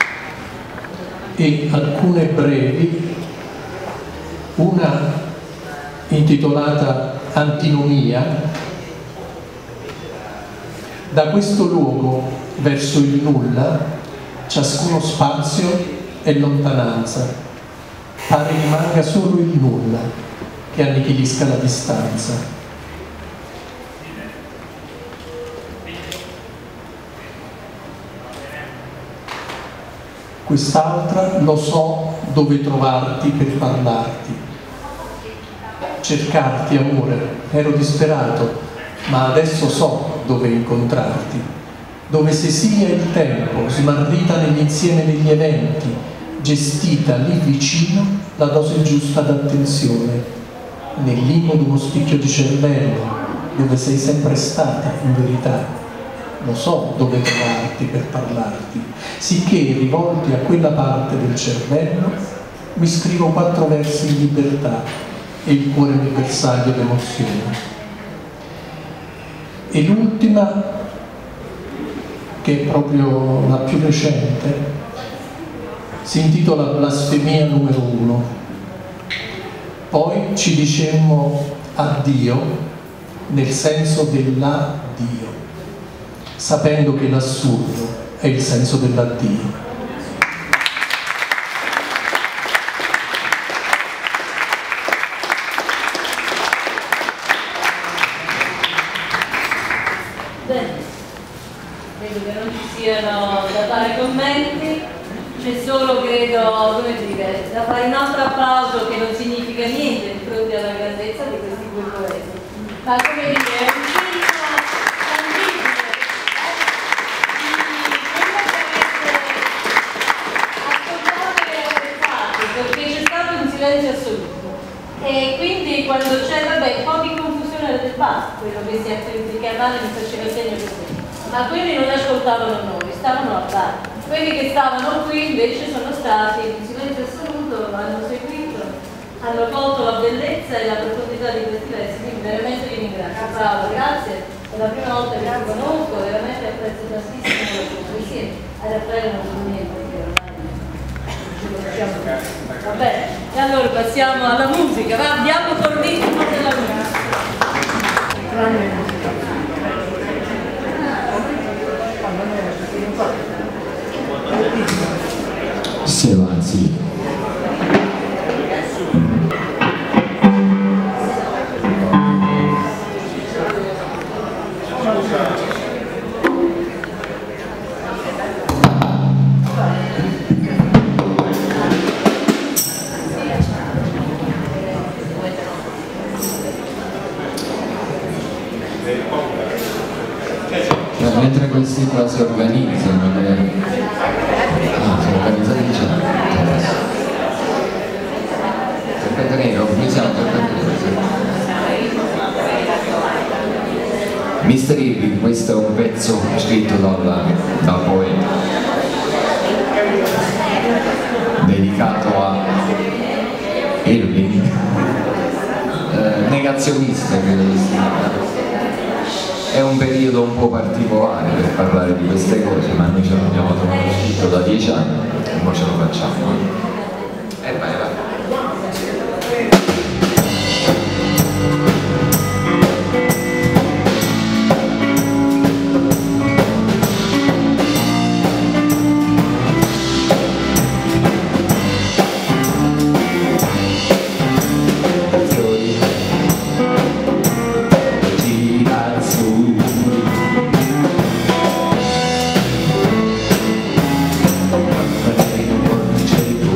E alcune brevi, una intitolata Antinomia. Da questo luogo verso il nulla, ciascuno spazio è lontananza, pare rimanga solo il nulla che annichilisca la distanza. Quest'altra lo so dove trovarti per parlarti. Cercarti, amore, ero disperato, ma adesso so dove incontrarti, dove sesia il tempo, smarrita nell'insieme degli eventi, gestita lì vicino la dose giusta d'attenzione, nell'imo d'uno spicchio di cervello, dove sei sempre stata in verità. Lo so dove trovarti per parlarti, sicché rivolti a quella parte del cervello mi scrivo 4 versi in libertà e il cuore mi bersaglio d'emozioni. E l'ultima, che è proprio la più recente, si intitola Blasfemia numero 1. Poi ci dicemmo addio nel senso dell'addio, sapendo che l'assurdo è il senso dell'addio. Bene, credo che non ci siano da fare commenti, c'è solo, credo, come dire, da fare un altro applauso che non significa niente di fronte alla grandezza di questi due poeti. Ma come dire, è un segno tangibile perché c'è stato un silenzio assoluto e quindi quando c'è, vabbè, un po' di confusione del basso, quello che si è chiamato mi faceva segno così, ma quelli non ascoltavano noi, stavano a bar, quelli che stavano qui invece sono stati in silenzio assoluto, hanno seguito, hanno colto la bellezza e la profondità di questi versi, quindi veramente vi ringrazio. Paolo, grazie, è la prima volta che ti conosco, veramente apprezzo tantissimo la tua poesia, a Raffaele non so niente, va bene, e allora passiamo alla musica, va, andiamo col ritmo della musica. Se va, sì. Mentre questi qua si organizzano, sono organizzati già. Aspetta che ho iniziato Mr. Irving, questo è un pezzo scritto dal poeta, dedicato a Irving, negazionista credo che sia. È un periodo un po' particolare per parlare di queste cose, ma noi ce l'abbiamo trovato scritto da 10 anni e ora ce lo facciamo. E vai, vai. Take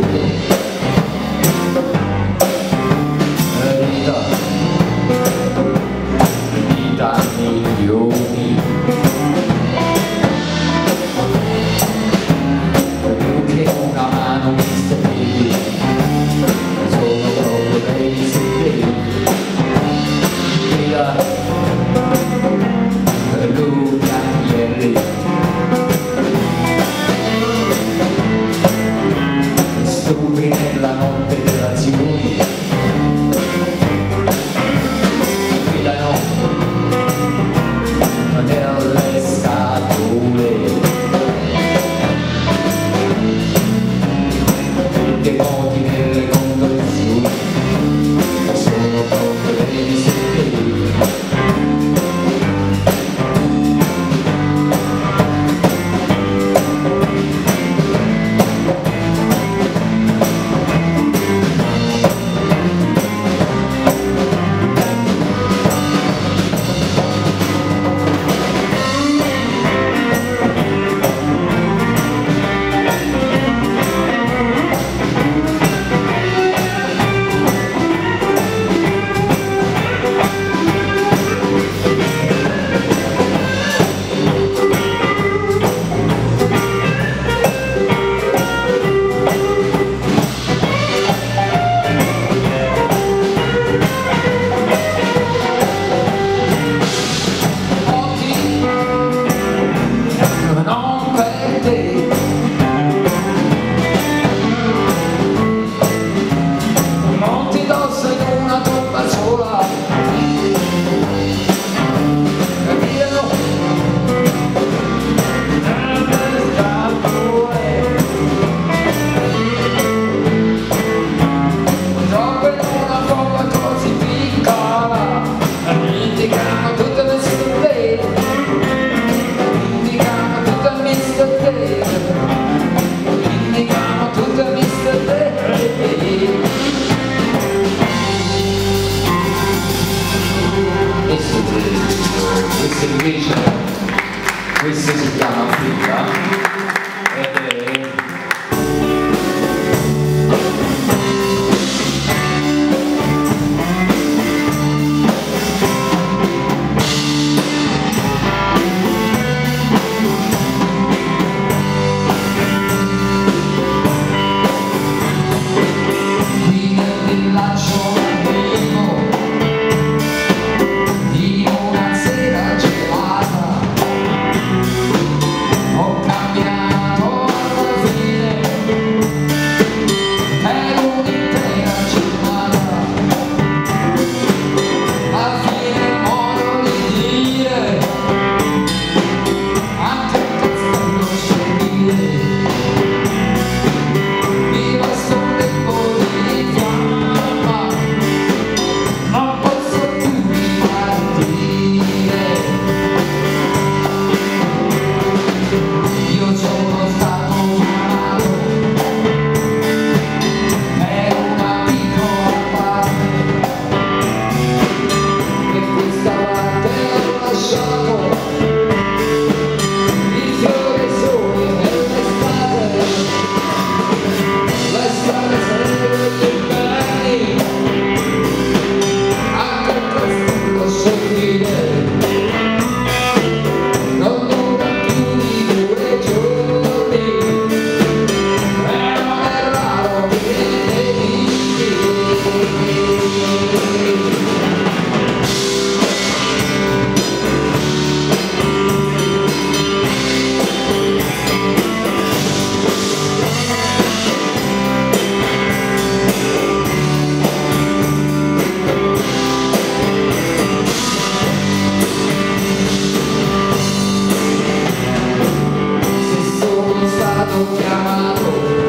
t'hanno chiamato,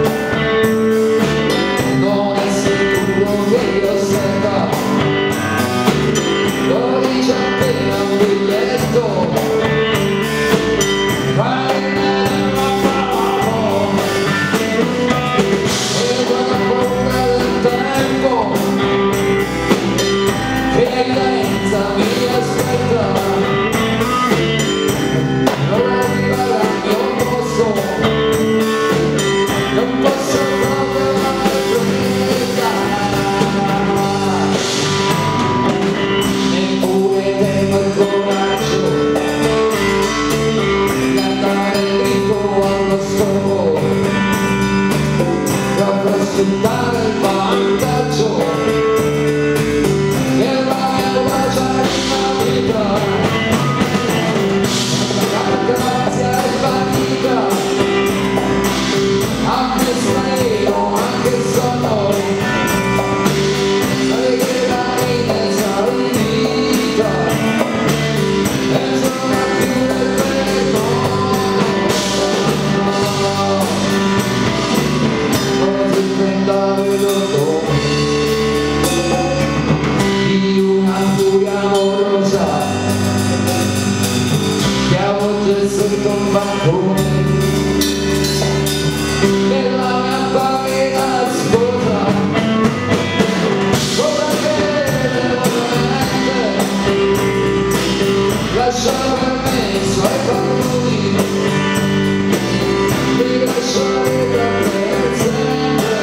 non è sicuro che ti osserva, lo dice appena un biglietto, vai nella paura, e guarda paura del tempo, che evidenza mi aspetta. Dare il vantaggio della mia baciarina vita, la grazia e fatica, anche straniero, anche solo, perché la vita è salita e sono più del perdono. Di una furia amorosa che avvolge sotto un bancone della mia pavida sposa, sopra che veramente lascia per me i suoi bambini, li lasciare da per sempre.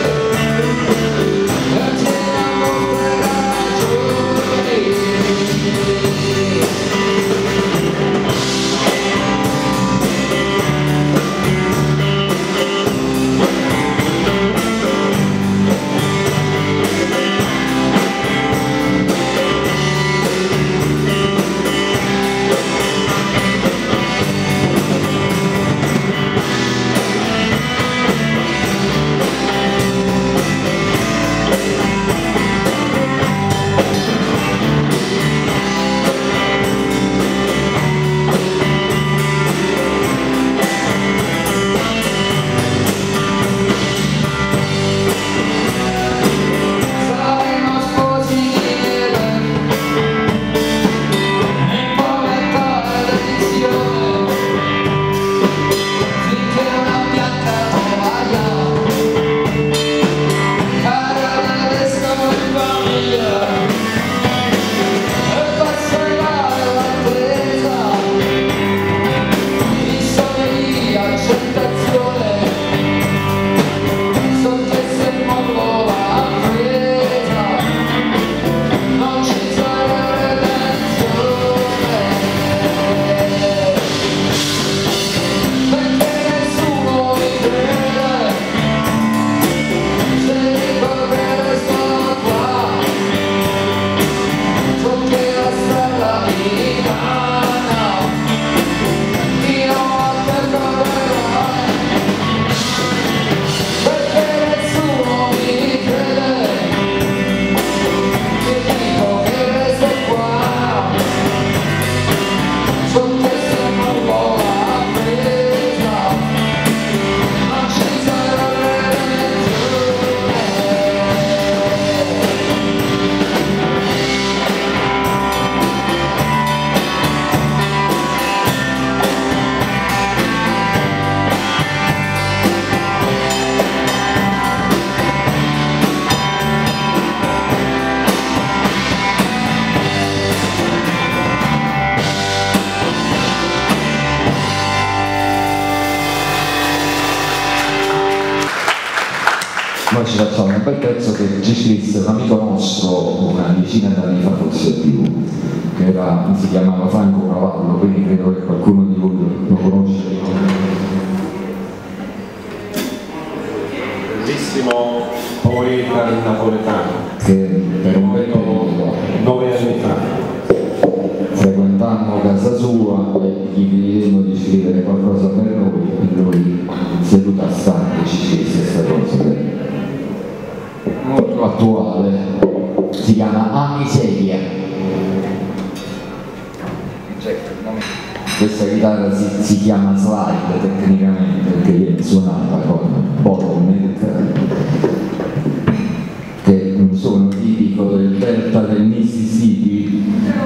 Noi ci facciamo un bel pezzo che ci scrisse un amico nostro una decina d'anni fa, forse più, che si chiamava Franco Cavallo, quindi credo che qualcuno di voi lo conosce. Bellissimo poeta napoletano Che per un bel periodo 9 anni fa frequentammo casa sua e gli chiedemmo di scrivere qualcosa per noi e lui seduta stante ci scrisse questa cosa che è molto attuale, si chiama A Miseria. questa chitarra si chiama slide tecnicamente perché viene suonata con bottleneck, che è un suono tipico del delta del Mississippi.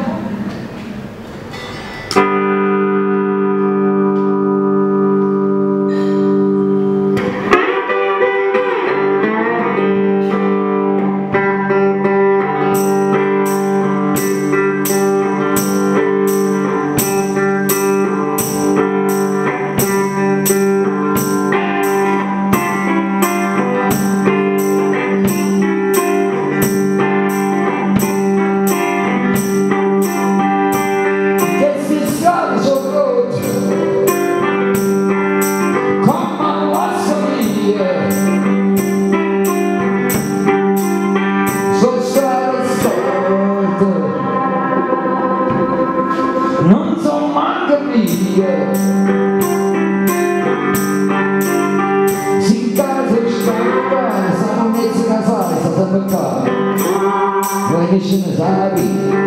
Non so manco io, si casa e scappare, siamo mezzo casati, sta sempre qua, vuoi che ce ne sai?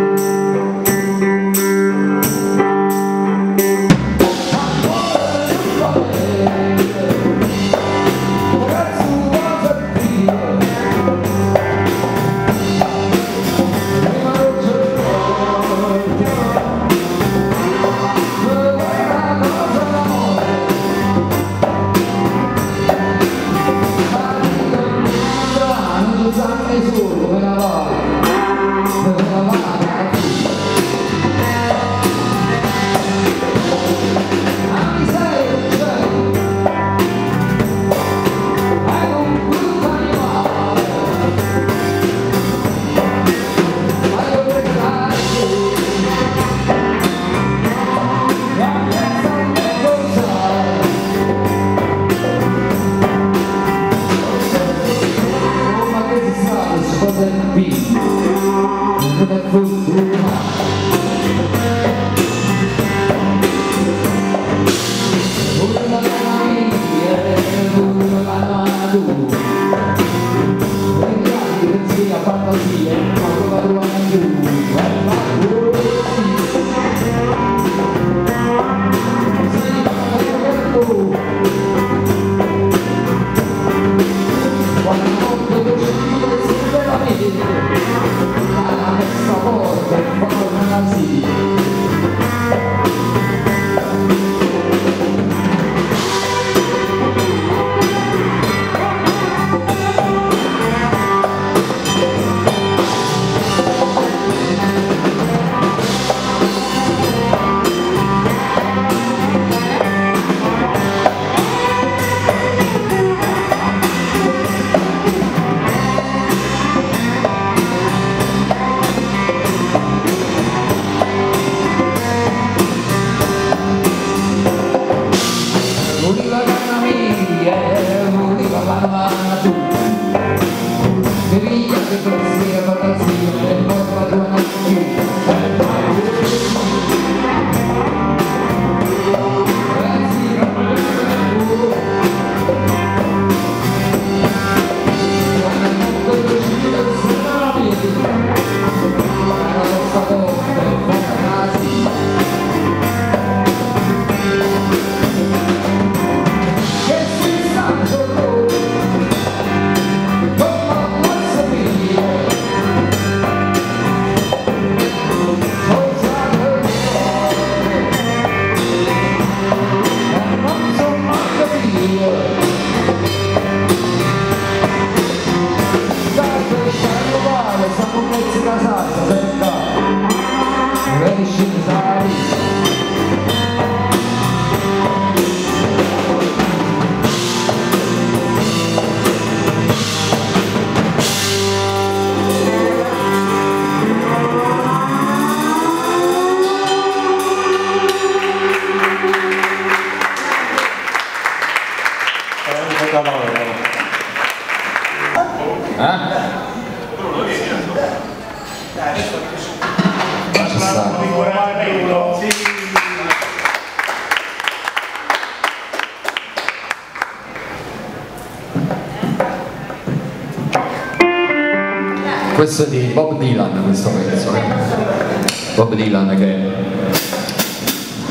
Questo è di Bob Dylan, questo pezzo. Bob Dylan che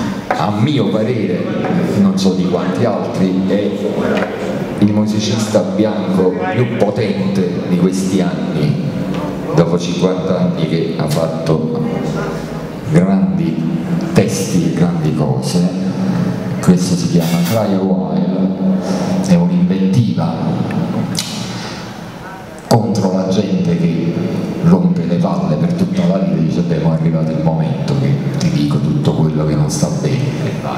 a mio parere, non so di quanti altri, è il musicista bianco più potente di questi anni, dopo 50 anni che ha fatto grandi testi e grandi cose. Questo si chiama Cry a While, è un'inventiva contro la gente che rompe le palle per tutta la vita e dice beh, è arrivato il momento che ti dico tutto quello che non sta bene e vai.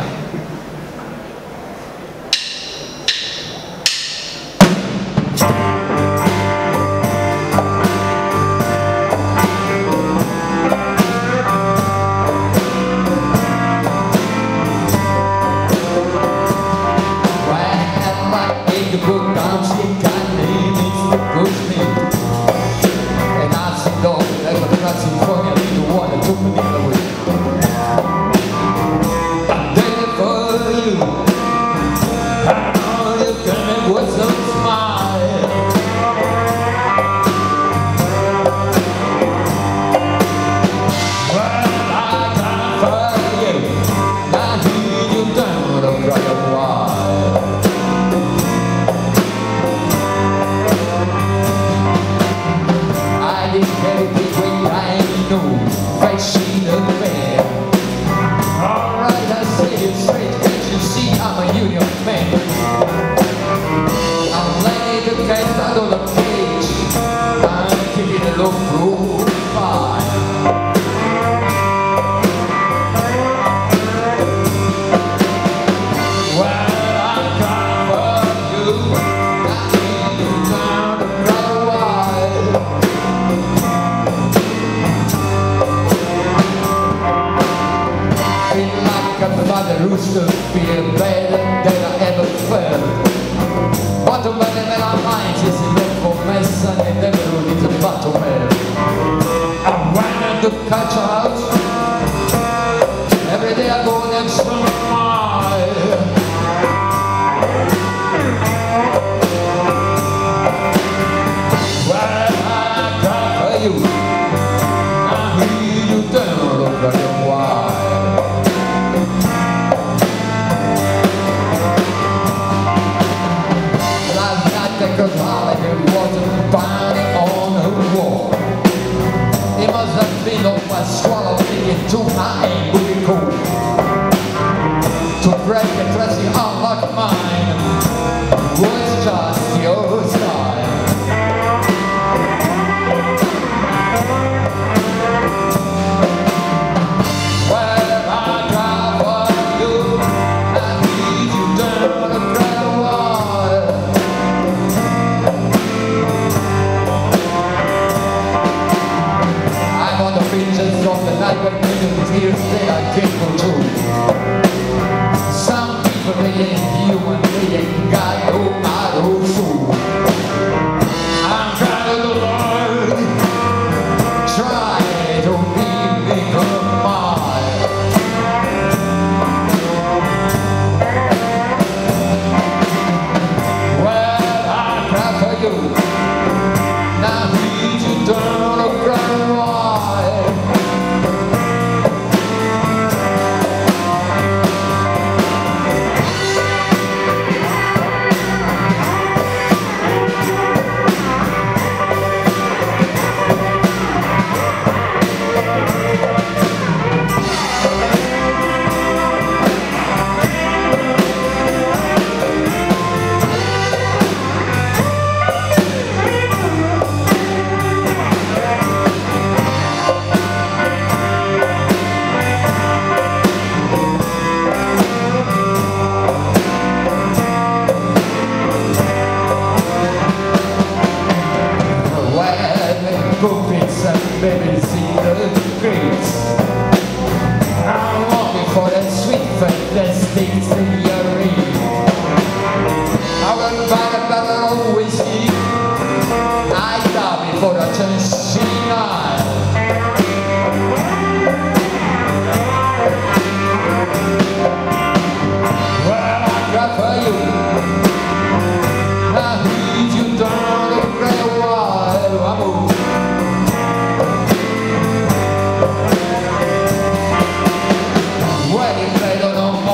Well, you play don't know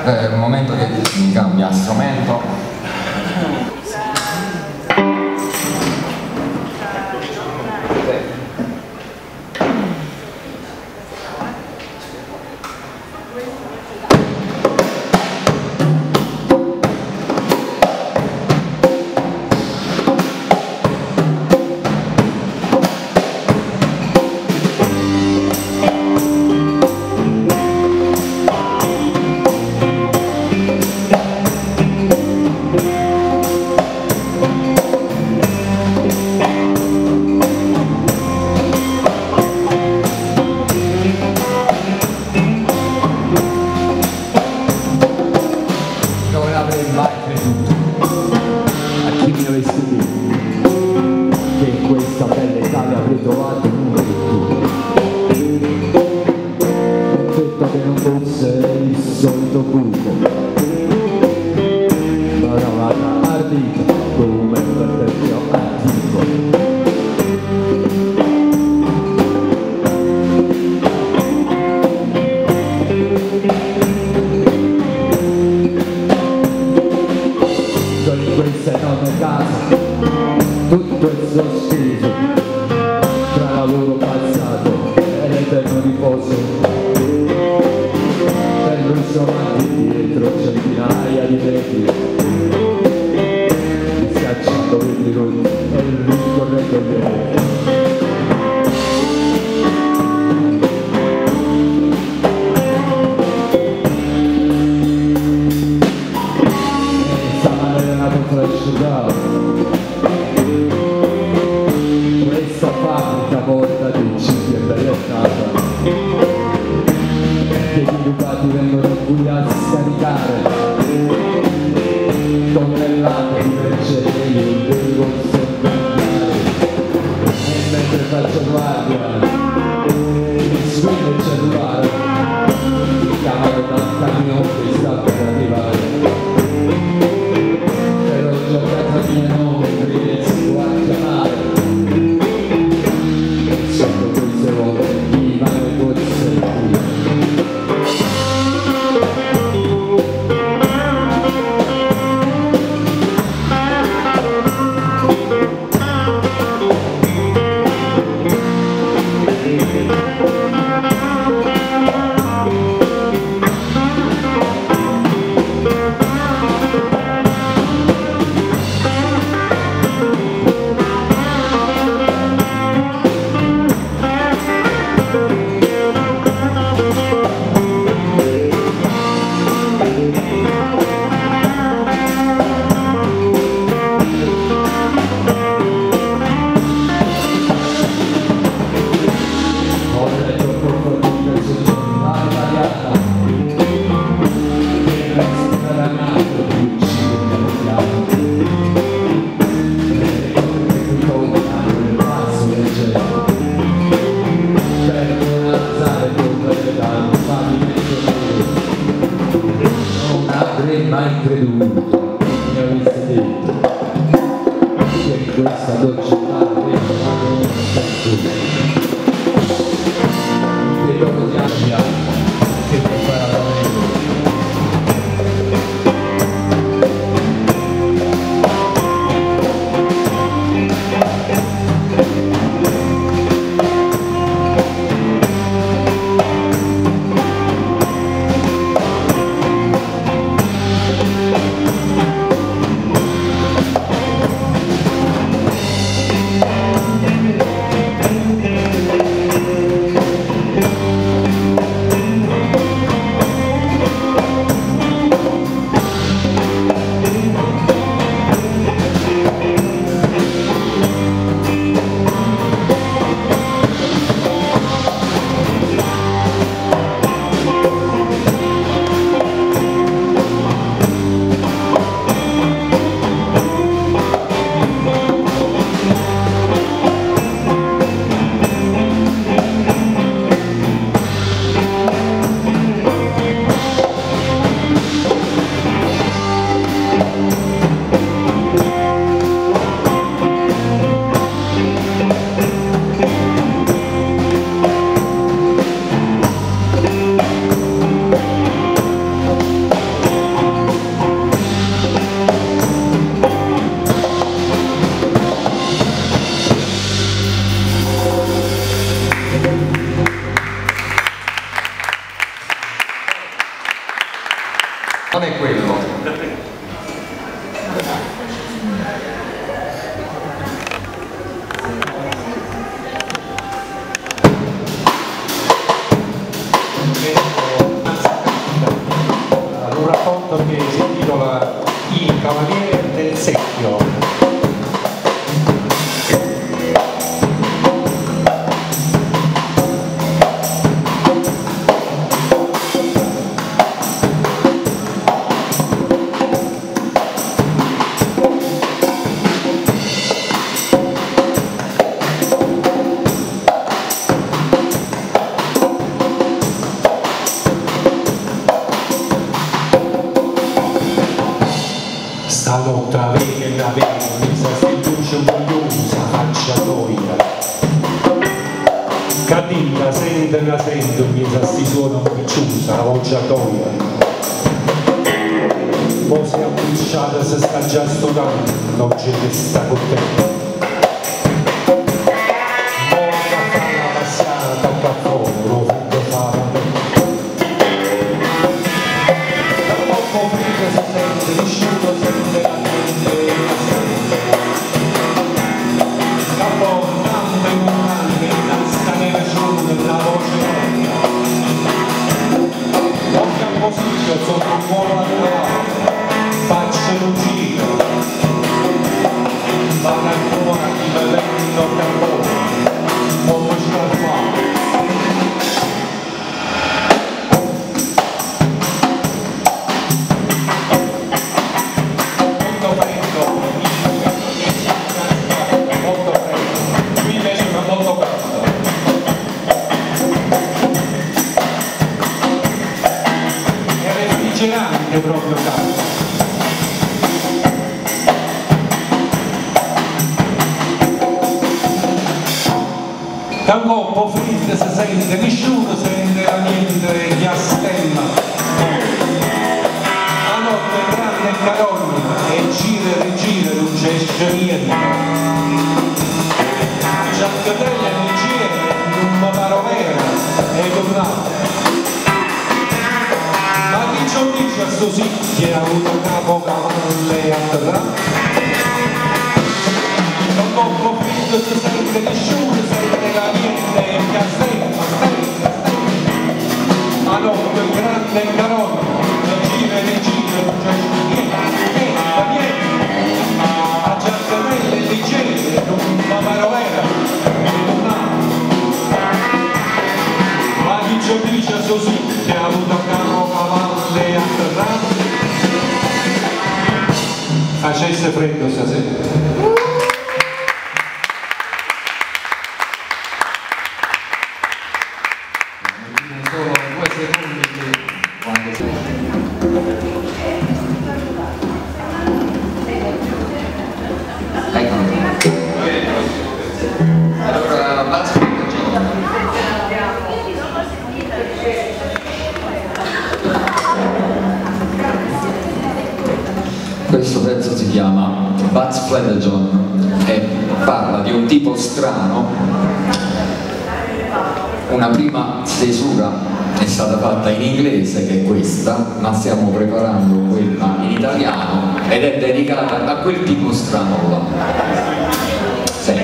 è un momento che mi cambia strumento. Tutto è sospeso tra lavoro passato e l'eterno riposo. Per lui sono avanti dietro centinaia di metri, schiacciando vetri rotti e rincorrendo gli eletti. Stamane è nato un flash. Questa fabbrica morta di cibi e bellettata, che i rubati vengono qui a scaricare tonnellate di merce che io devo sorvegliare. E mentre faccio guardia mi squillo il cellulare, mi chiamano dal camion che sta per arrivare, però ho giocato mia nome riesco a chiamare. Sotto queste volte viva le cose qui. è quello. Un racconto che si intitola Il Cavaliere del Secchio. Sta lotta vega e la vega, mi sa si luce orgogliosa, faccia toia. Cadilla, sente la sento, mi sa si suona picciosa, la voce toia. Mo si è appicciata, se sta già studando, non c'è che sta con te. Mo da fare la passata, al caffone, lo figlio fa la me. Da poco frigo si sente, visciuto sente la mente e la sente. Capo, tanto in un anno, la scalera giù, la voce rotta. Ho camposito sotto un buono al cavallo, faccio un giro. Vado ancora chi mi vende il cappone, molto scarpato. Refrigerante proprio caldo. Da un coppo fritto si sente, nessuno sente la niente che astella. La notte è grande e carogna e gira e rigira, non c'è niente. Giacatella e leggera, non mi paro vera, è tornato. Ma chi ci dice a sto sicchio ha avuto capo cavallo a terra? Non troppo fritto si sente nessuno, sente la niente e che astella. La notte è grande e carogna, e gira, non c'è niente. A giaccanelle e leggere, non mi paro vera, è tornato. Ma chi ci dice a sto sicchio ha avuto capo cavallo a terra? Facesse freddo stasera. Solo 2 secondi che quando si... Allora, basta. Questo pezzo si chiama Buzz Fledgeon e parla di un tipo strano. Una prima stesura è stata fatta in inglese, che è questa, ma stiamo preparando quella in italiano ed è dedicata a quel tipo strano là. Sì.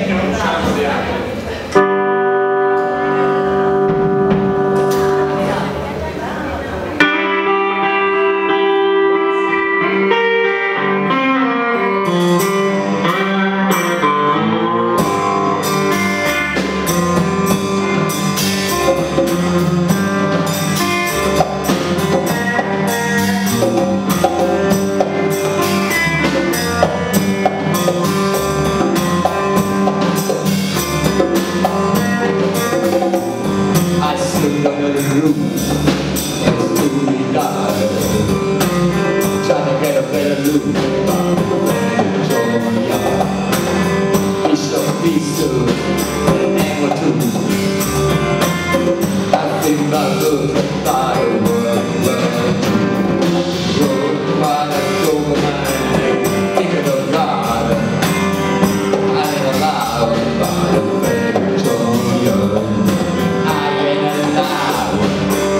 I ain't alive.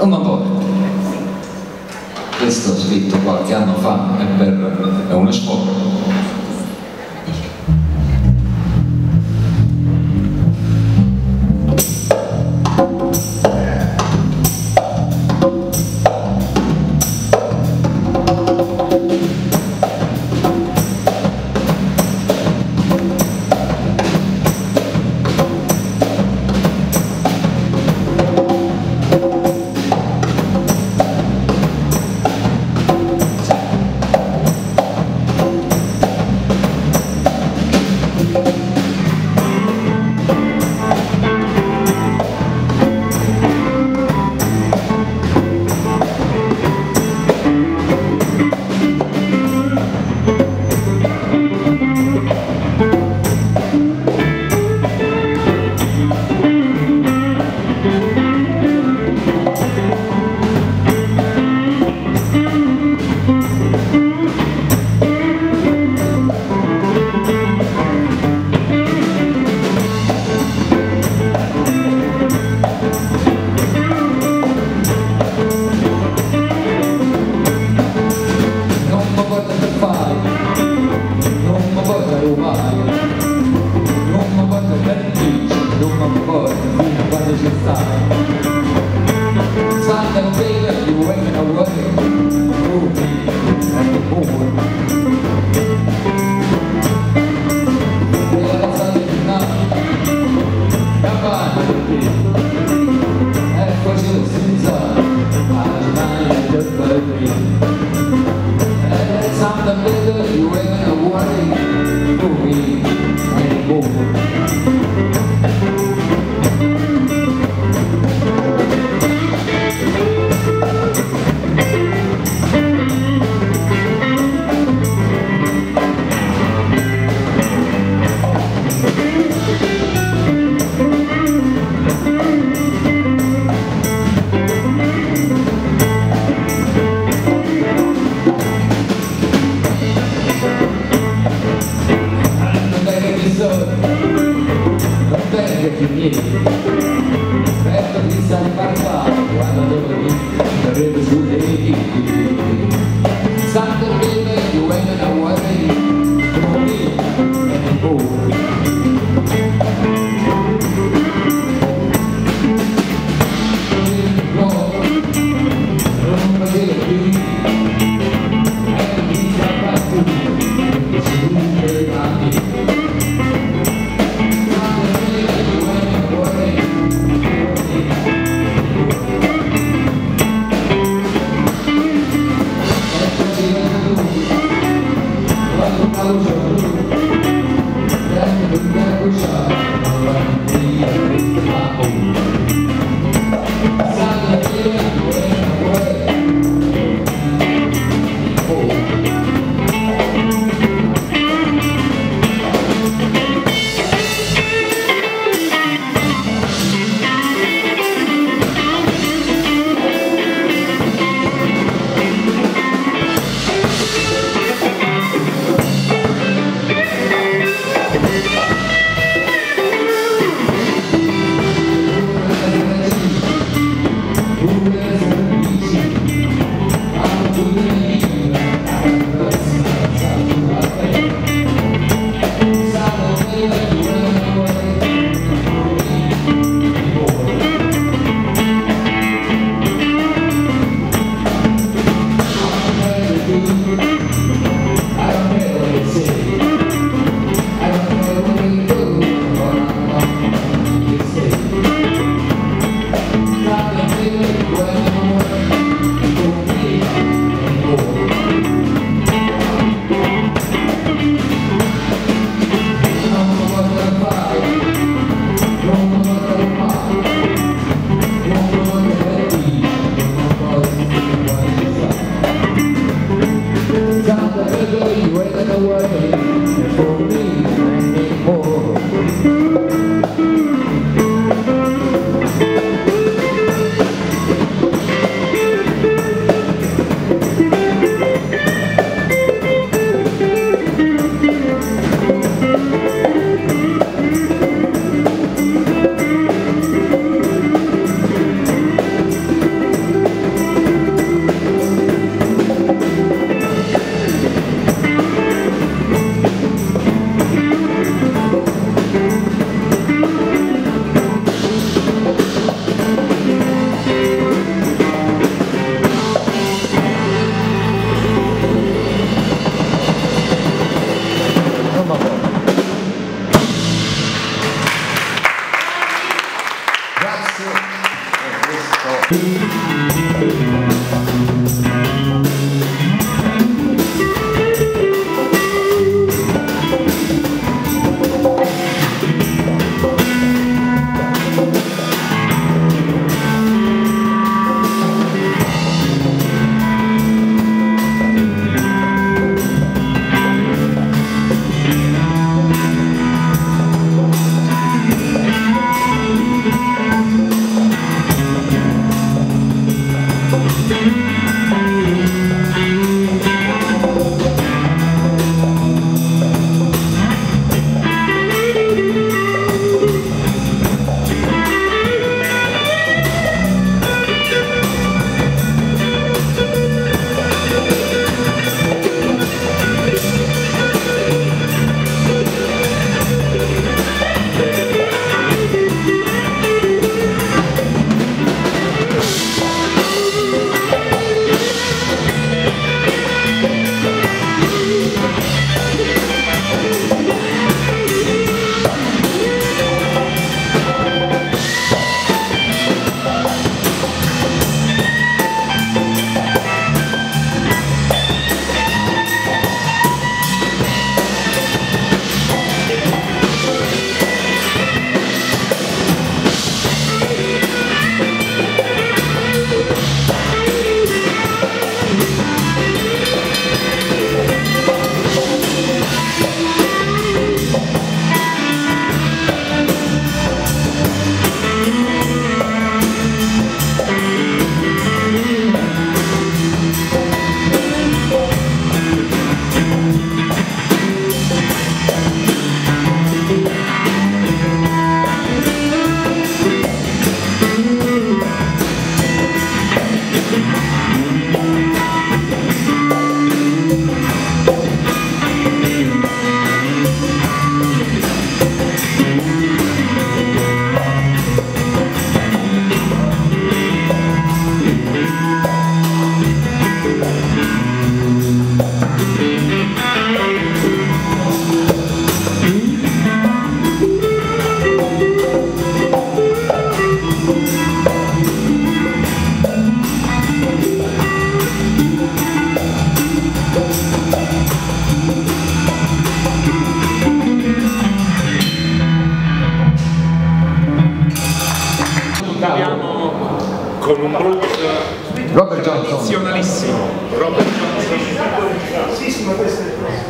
Roma Porta. Questo scritto qualche anno fa, è uno sfogo. questo è il prossimo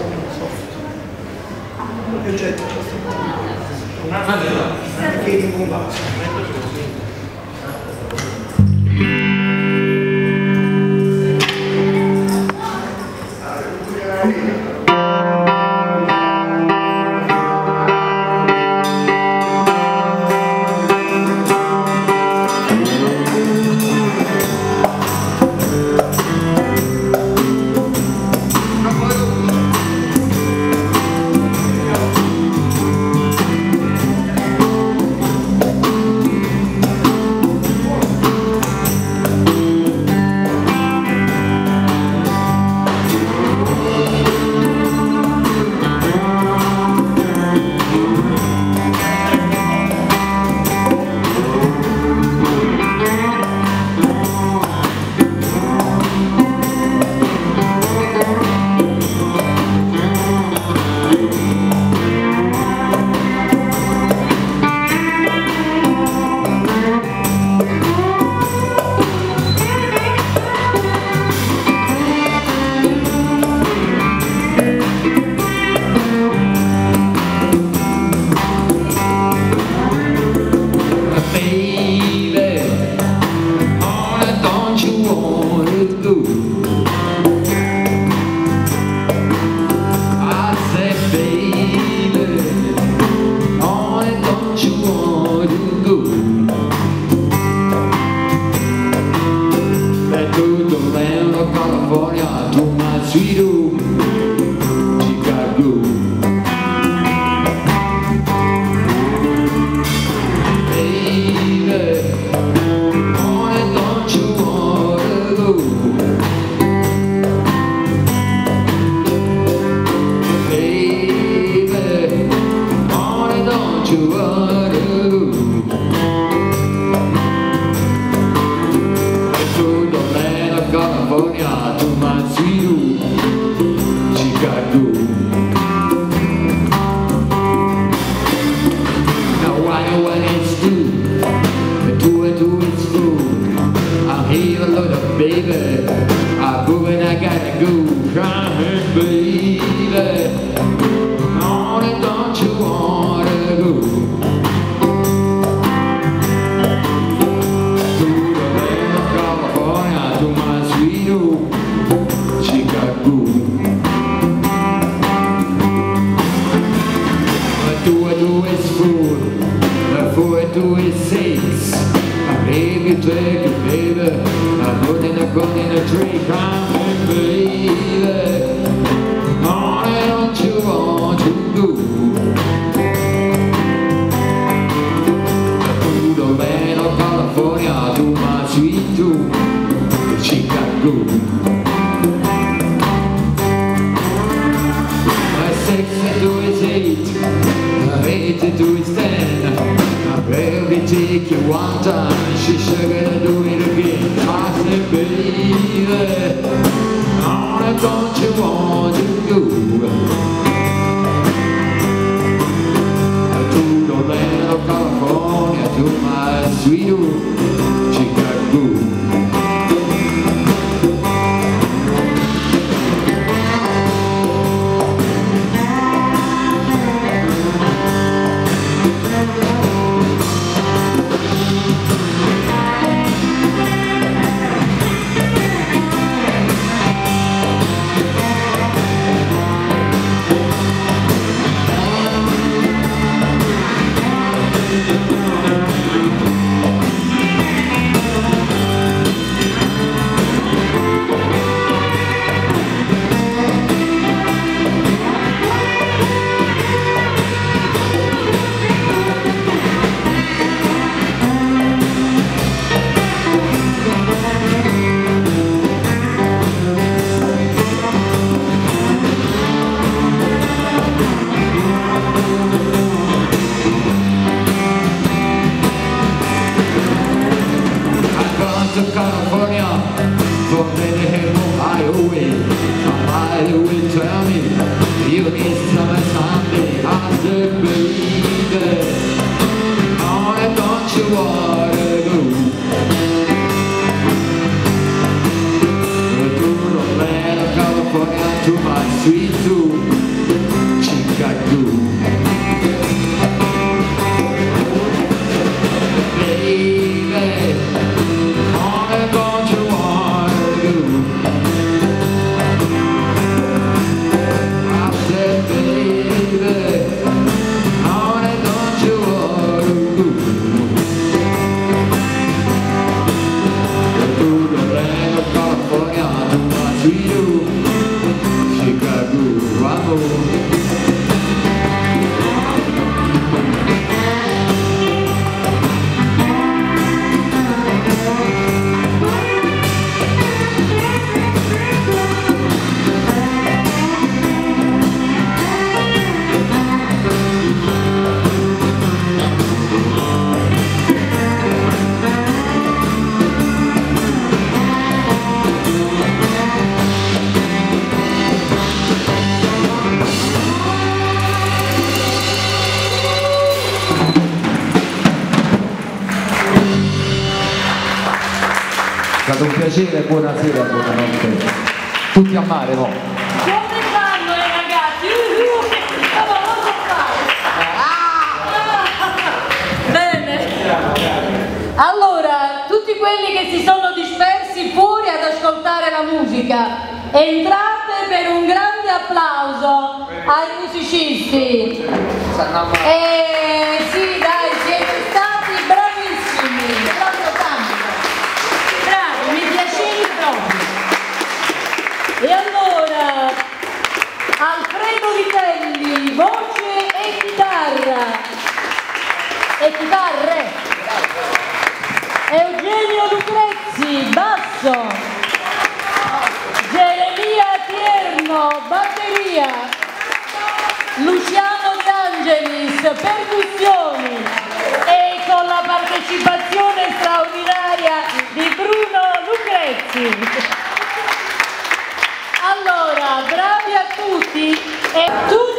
progetto. Anche di bomba. Too much. street to Chicago. Baby, honey, don't you wanna go? I said, baby, honey, don't you wanna go? To the land of California, to my sweet Chicago, Rambo. È stato un piacere, buonasera, buonanotte. Tutti a mare, no? Come fanno i ragazzi? Non lo so fare. Bene. Allora, tutti quelli che si sono dispersi fuori ad ascoltare la musica, entrate per un grande applauso ai musicisti. Sì, dai, siete stati bravissimi. Proprio tanto. Bravi, mi piacete proprio. E allora, Alfredo Vitelli, voce e chitarra. E chitarre. Eugenio Lucrezzi, basso. Geremia Tierno, batteria. Luciano De Angelis, percussioni. E con la partecipazione straordinaria di Bruno Lucrezzi. Allora, bravi a tutti e tutti